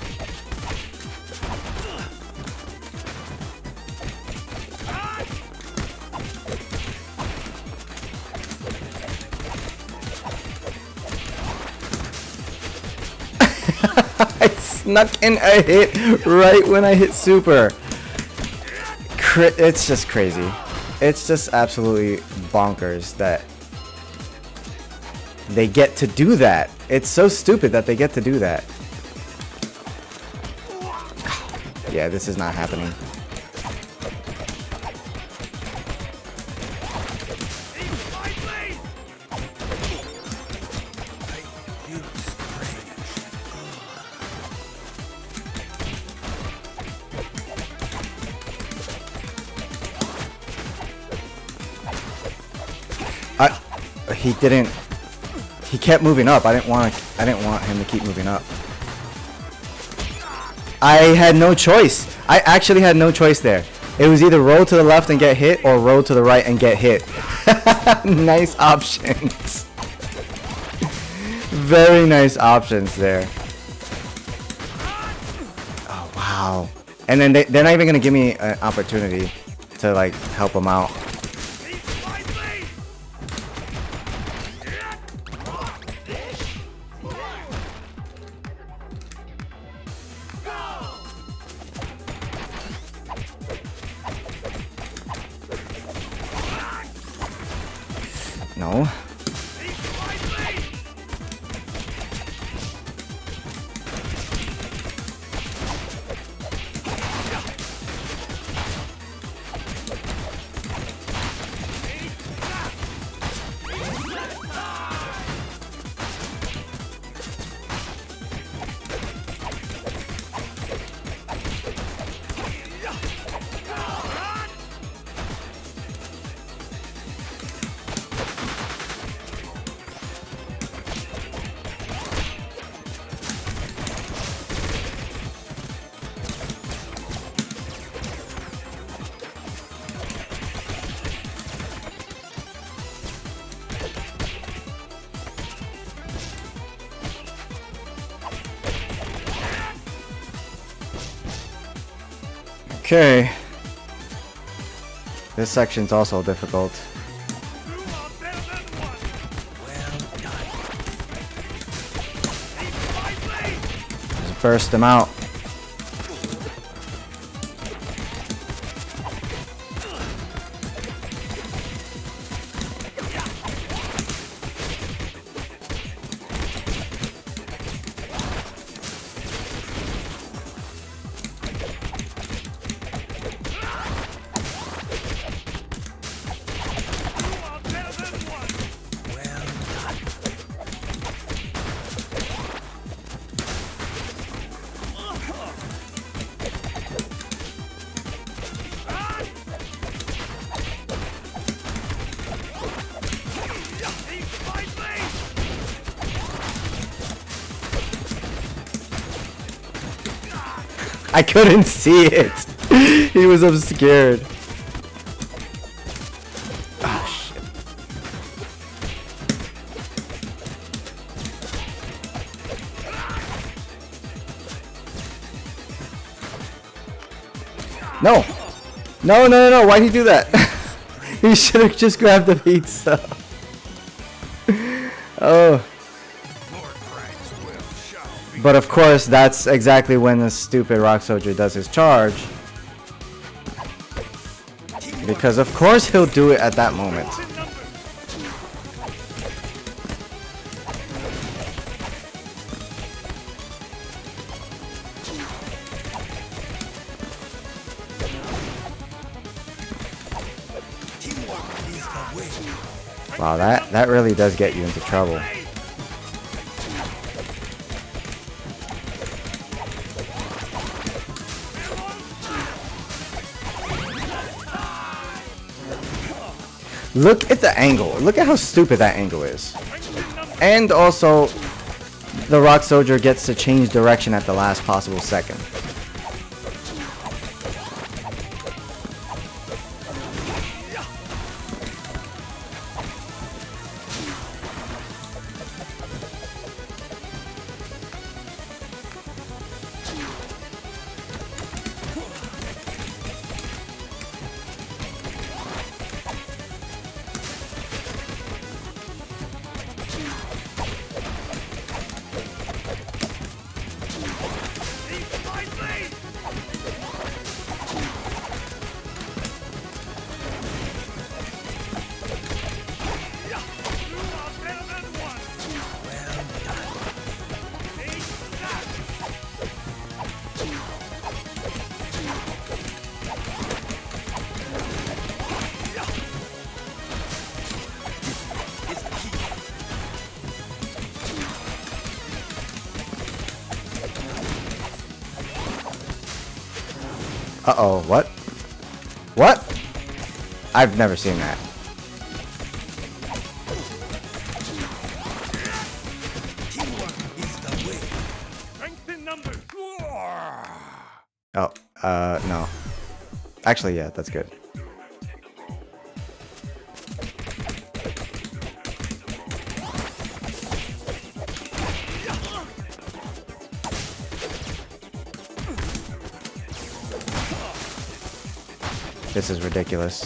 D: I snuck in a hit right when I hit super. It's just crazy. It's just absolutely bonkers that they get to do that. It's so stupid that they get to do that. Yeah, this is not happening. I, he didn't. He kept moving up. I didn't want. To, I didn't want him to keep moving up. I had no choice. I actually had no choice there. It was either roll to the left and get hit, or roll to the right and get hit. Nice options. Very nice options there. Oh wow! And then they, they're not even gonna give me an opportunity to like help them out. No. Okay. This section's also difficult. Just burst them out. I couldn't see it. He was obscured. Oh shit. No. No, no, no, no. Why'd he do that? He should have just grabbed the pizza. Oh. But of course, that's exactly when the stupid rock soldier does his charge. Because of course he'll do it at that moment. Wow, that, that really does get you into trouble. Look at the angle. Look at how stupid that angle is. And also, the rock soldier gets to change direction at the last possible second. Uh-oh, what? What? I've never seen that. Oh, uh, no. Actually, yeah, that's good. This is ridiculous.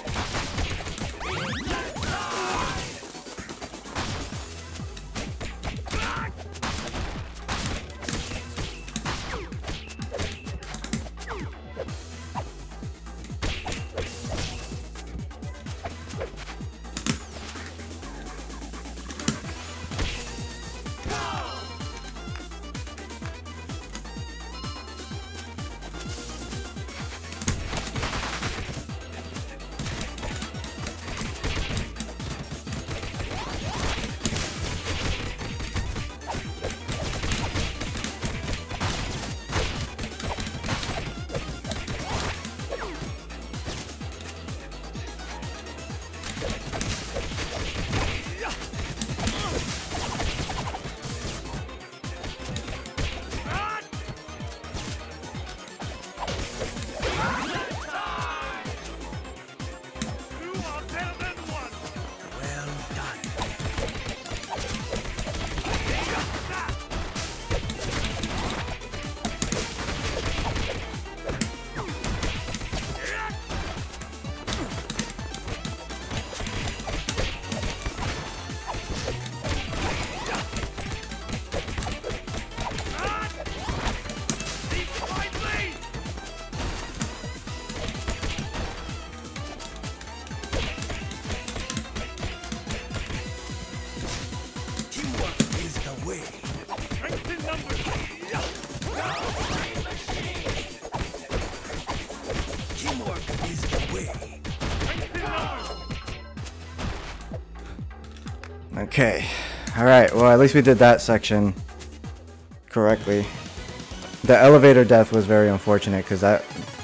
D: Okay. Alright, well at least we did that section correctly. The elevator death was very unfortunate because that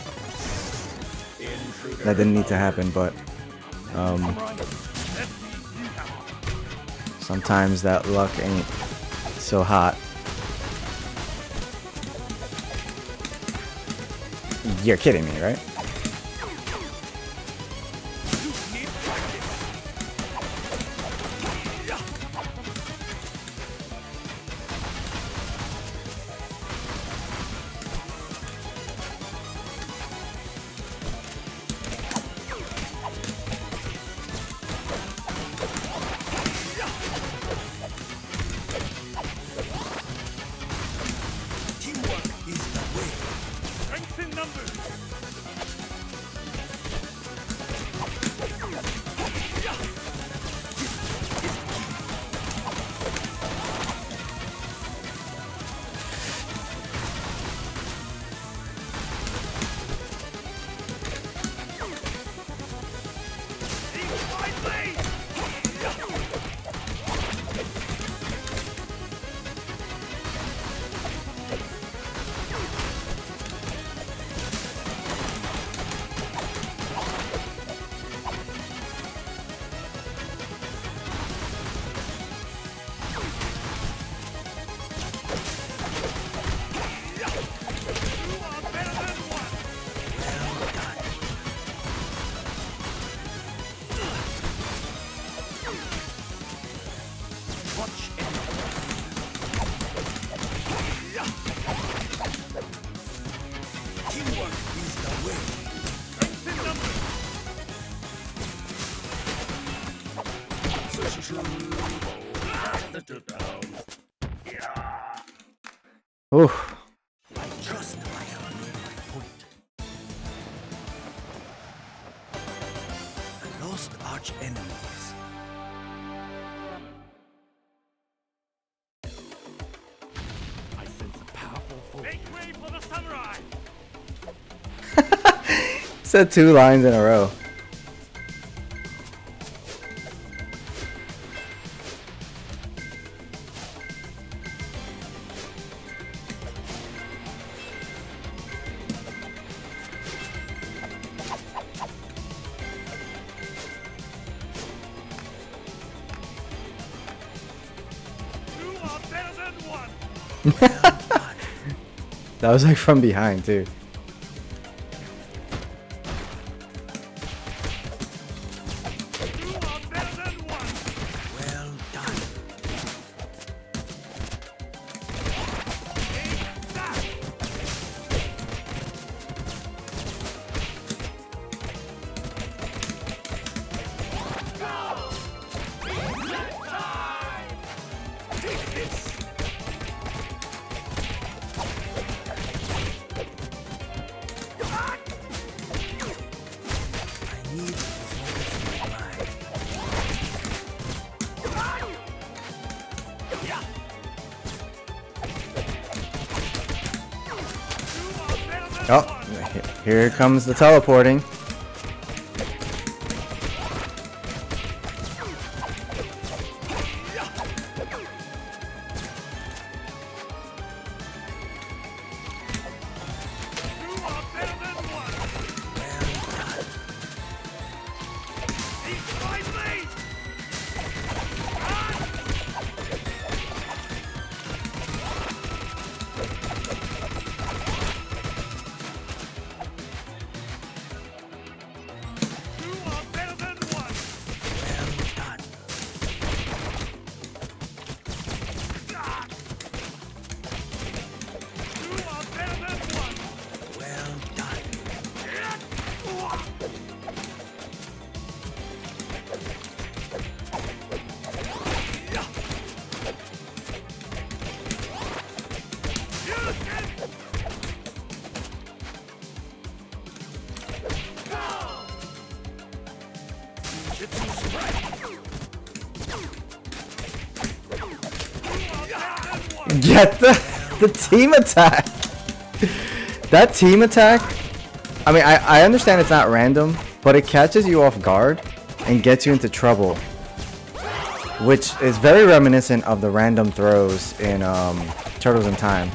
D: that didn't need to happen, but um, sometimes that luck ain't so hot. You're kidding me, right? Oof.
A: I trust I have made my point. The lost arch enemies.
C: I sense a powerful force. Make way for the samurai!
D: Said two lines in a row. That was like from behind too.
A: Well done.
D: Oh, here comes the teleporting. Get the the team attack. That team attack. I mean, I I understand it's not random, but it catches you off guard and gets you into trouble, which is very reminiscent of the random throws in um, Turtles in Time.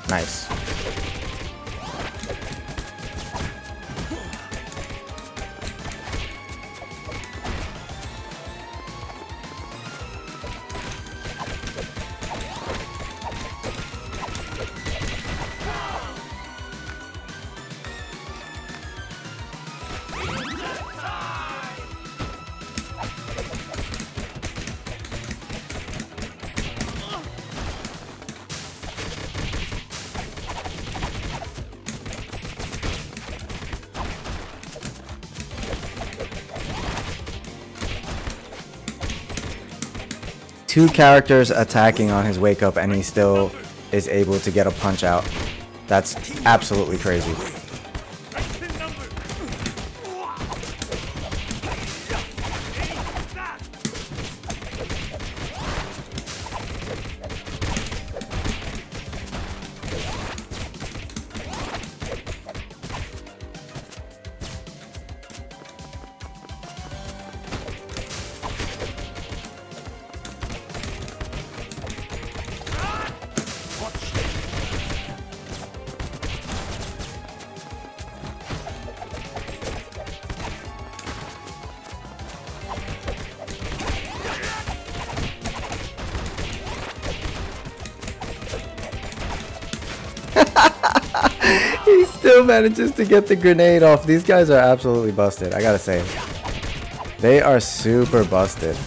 D: Nice. Two characters attacking on his wake up and he still is able to get a punch out. That's absolutely crazy. He still manages to get the grenade off. These guys are absolutely busted, I gotta say. They are super busted.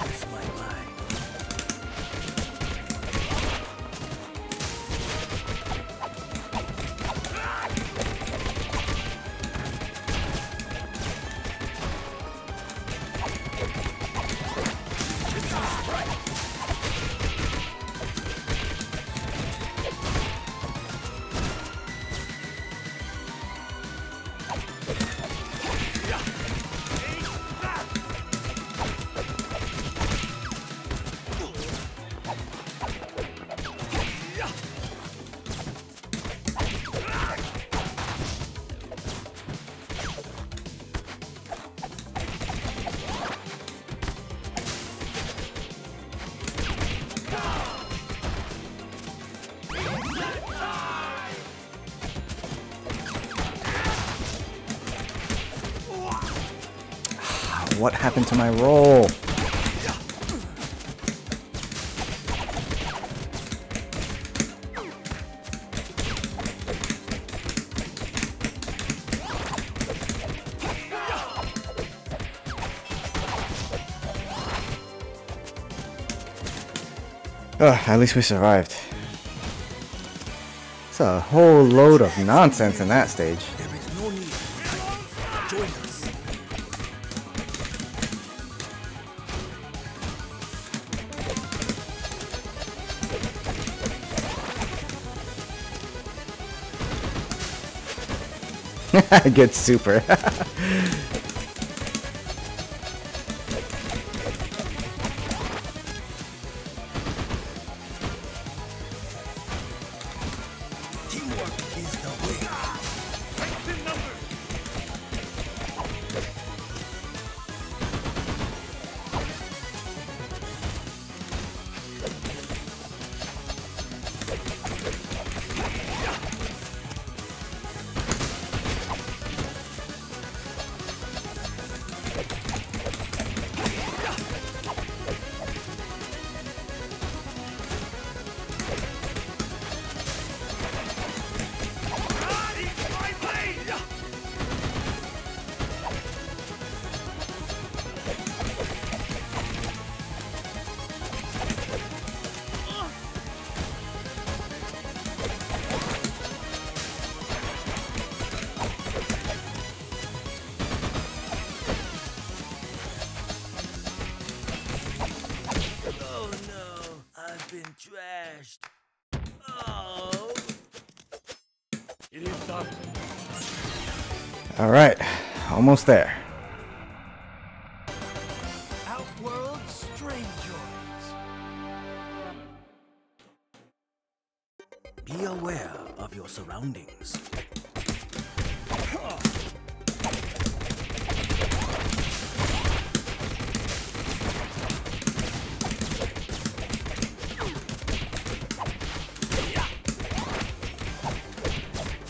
D: What happened to my roll? Oh, at least we survived. It's a whole load of nonsense in that stage.
A: There is no need. Join us.
D: Good super.
A: Teamwork is the way. Oh no, I've been trashed. Oh.
C: It is done.
D: All right, almost there.
A: Outworld strangers. Be aware of your surroundings.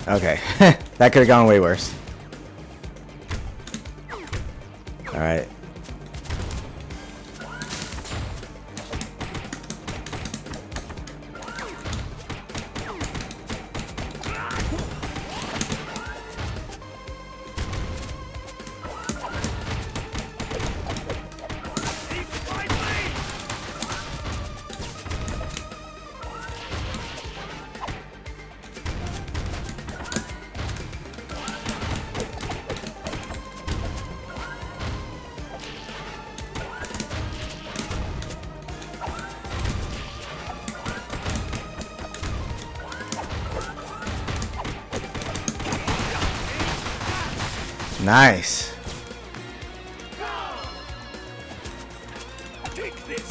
D: Okay, that could have gone way worse. Alright. Nice.
B: Take this.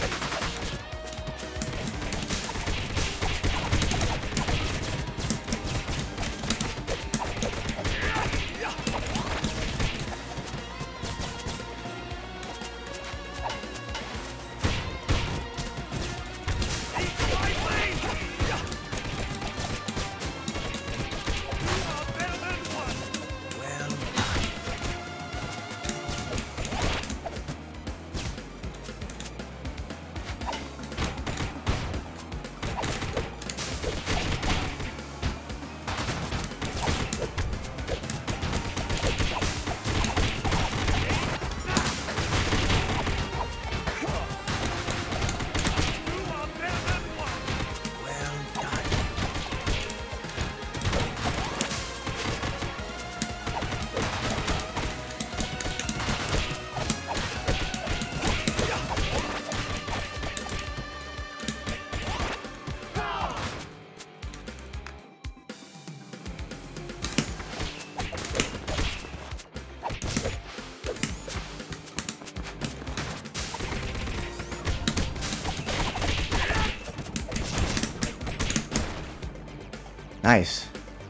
D: Nice.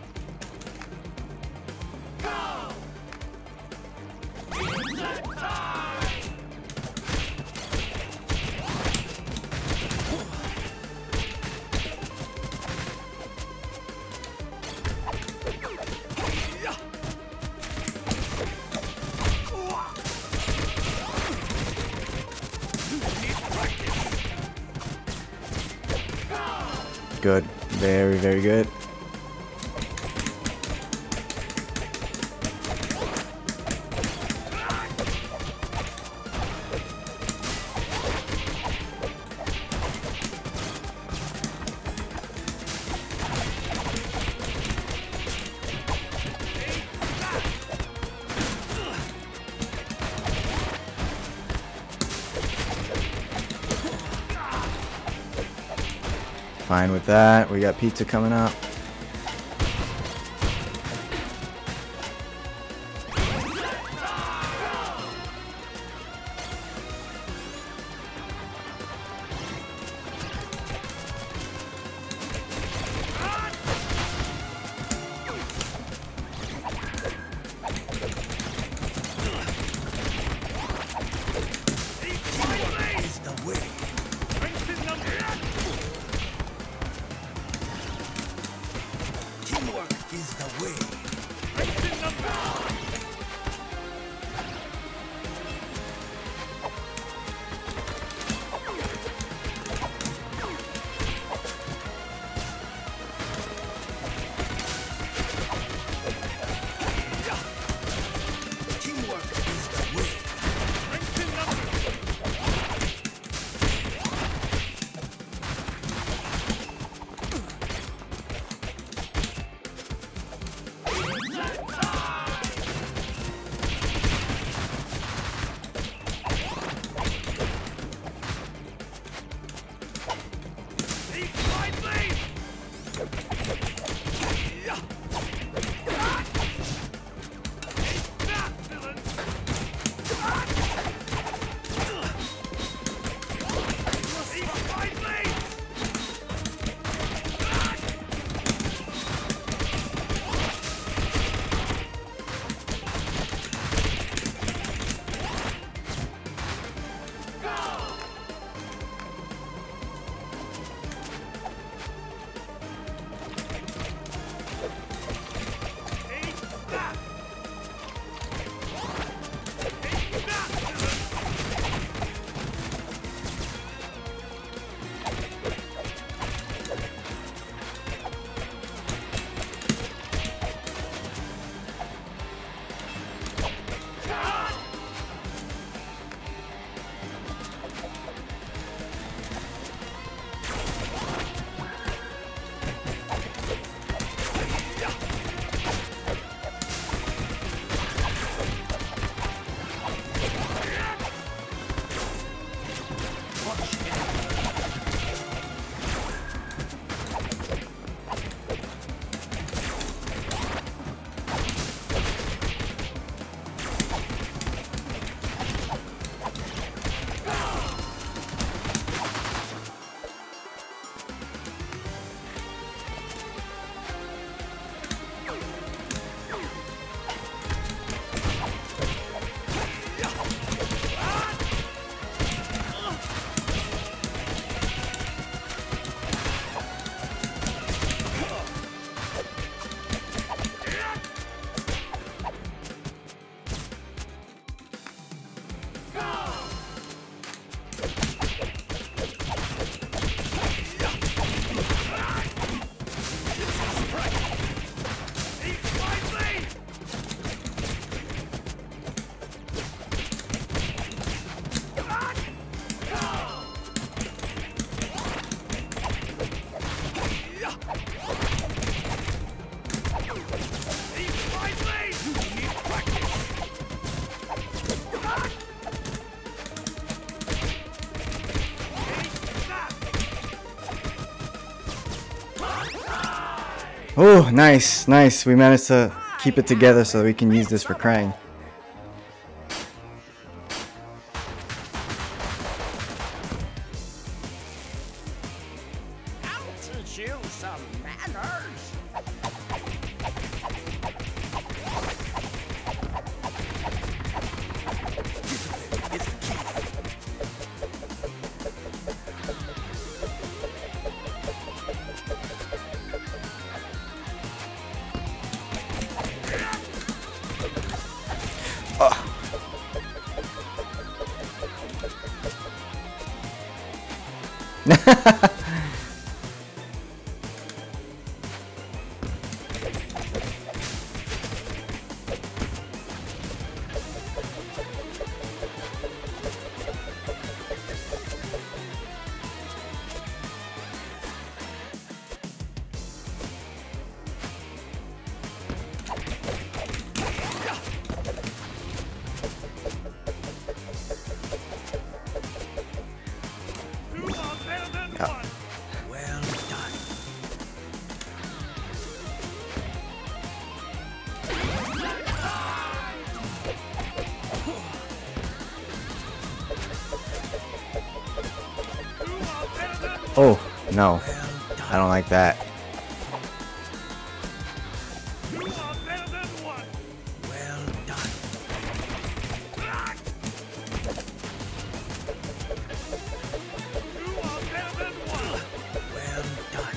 D: Good. Very, very good. Fine with that. We got pizza coming up. Oh, nice, nice. We managed to keep it together so we can use this for Krang.
B: I'll teach you some manners.
A: Well done.
D: Oh, no. I don't like that.
B: You are better than one.
A: Well done.
B: You are better than one.
A: Well done.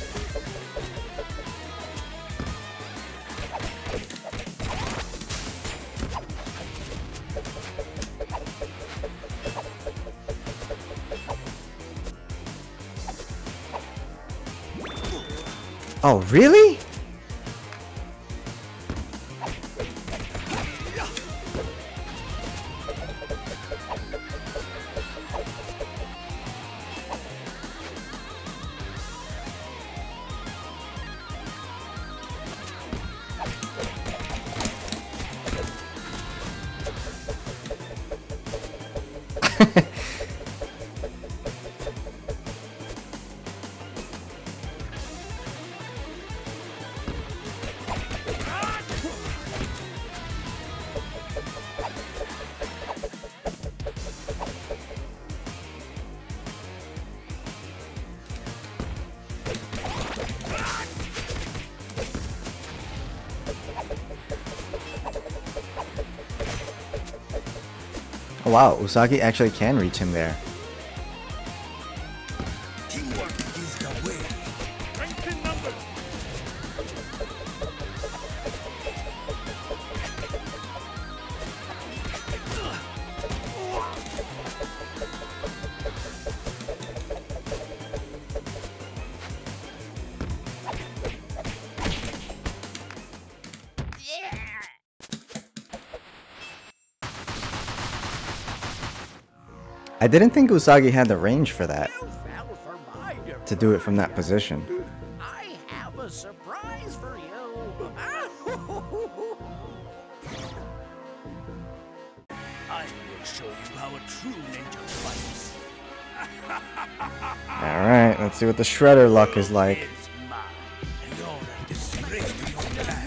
D: Oh, really? Oh, wow, Usagi actually can reach him there.
A: Teamwork is the way.
B: Strength in numbers.
D: I didn't think Usagi had the range for that,
B: You fell for my
D: to do it from that position.
B: I have a surprise for you.
C: I will show you how a true ninja fights.
D: Alright, let's see what the Shredder luck is like.
C: It's mine. You're a disgrace to your clan.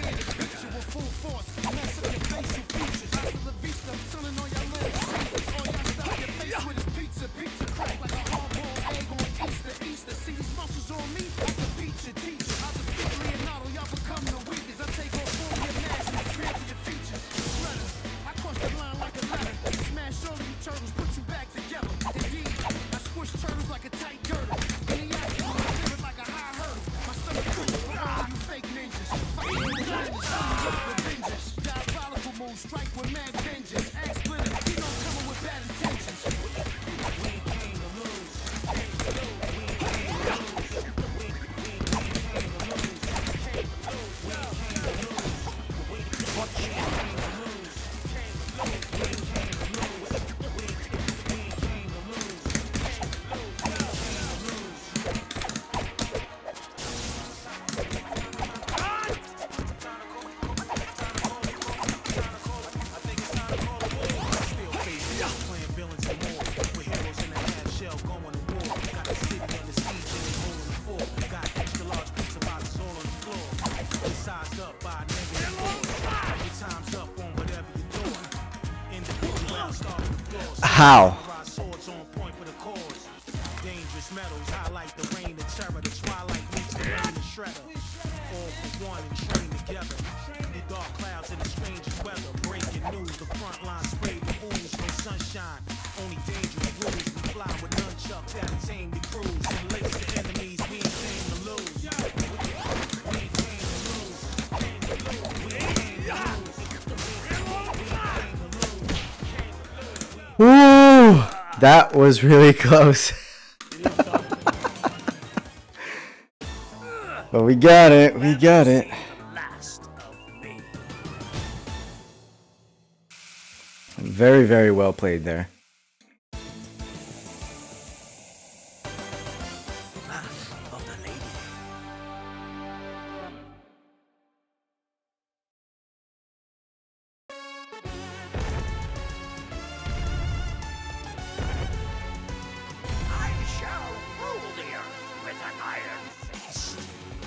B: Fake ninjas.
D: How?
B: Dangerous metals highlight the rain of terror. The twilight meets the rain of shredder. All for one and train together. The dark clouds and the strangest weather. Breaking news, the front line sprayed with ooze. No sunshine, only dangerous rules. We fly with nunchucks that tame the crews. And lace the enemies, we ain't came to lose. We ain't came to lose. We ain't came to lose. We ain't came to lose.
D: Ooh, that was really close. But we got it, we got it.
C: Last of me.
D: Very, very well played there.
A: Wrath of the lady.
C: I shall rule the earth with an iron fist.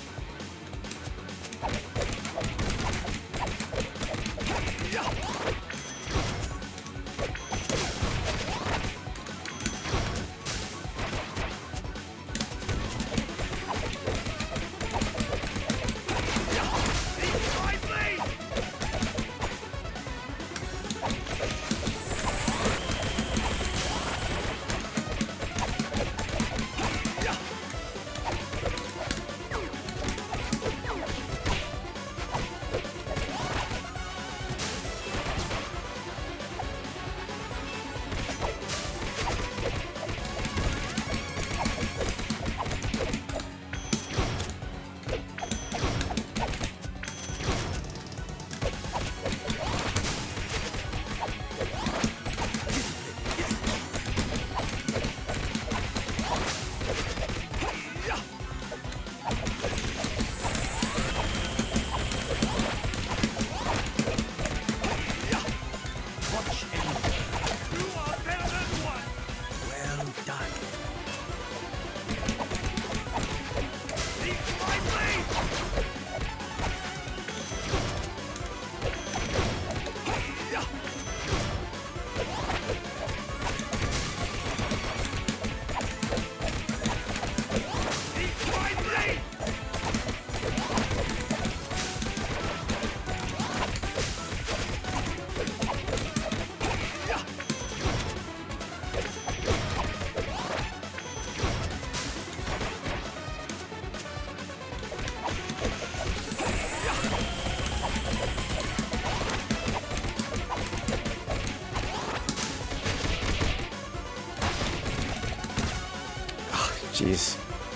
D: Jeez.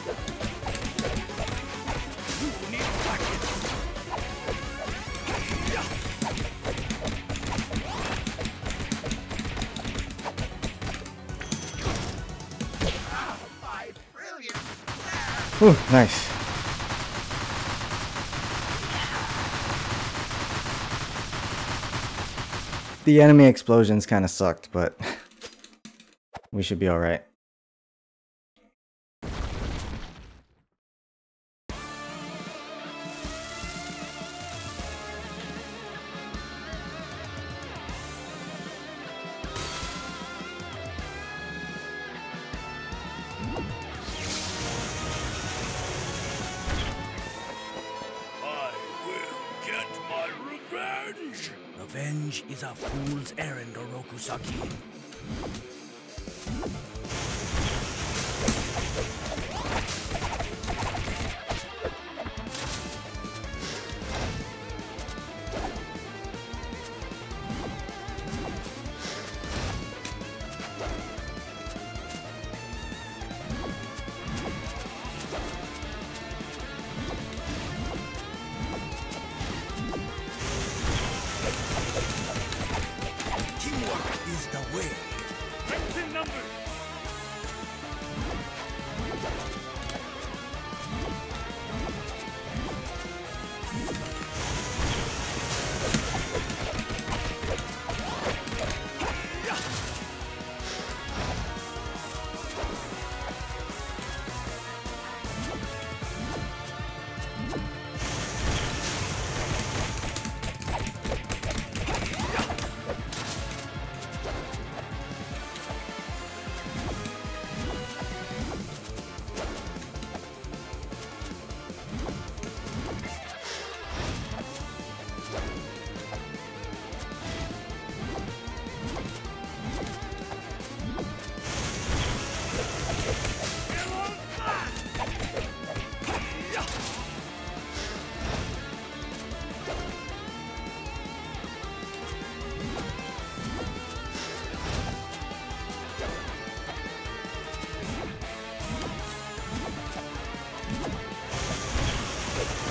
D: Ooh, nice. The enemy explosions kind of sucked, but we should be alright.
A: Revenge is a fool's errand, Orokusaki.
B: Teamwork is the way.
C: Strength in numbers.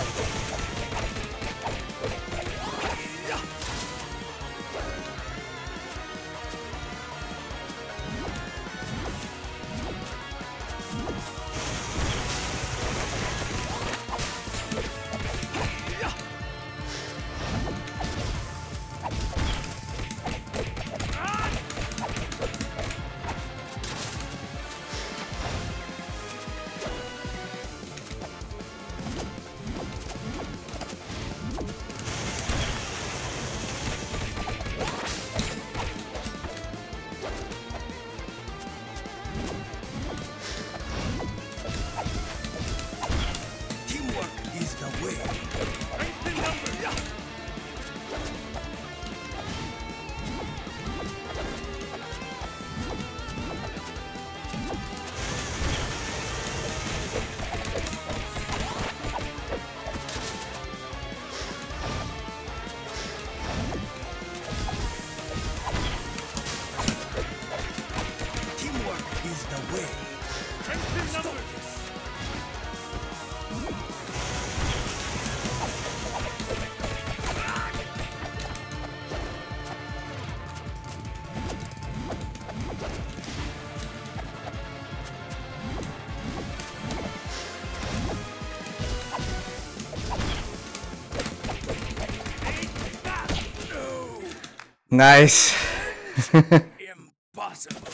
D: Nice.
C: Impossible.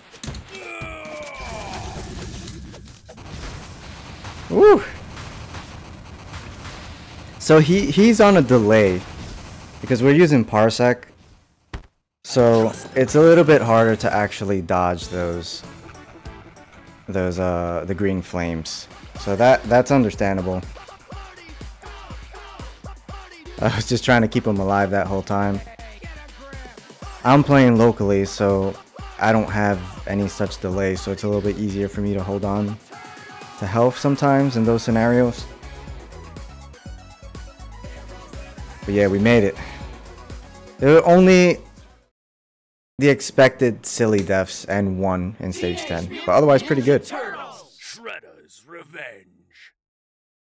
D: Woo. So he he's on a delay because we're using parsec, so it's a little bit harder to actually dodge those those uh the green flames. So that that's understandable. I was just trying to keep him alive that whole time. I'm playing locally, so I don't have any such delay, so it's a little bit easier for me to hold on to health sometimes in those scenarios. But yeah, we made it. There were only the expected silly deaths and one in stage ten, but otherwise pretty good.
C: Shredder's Revenge.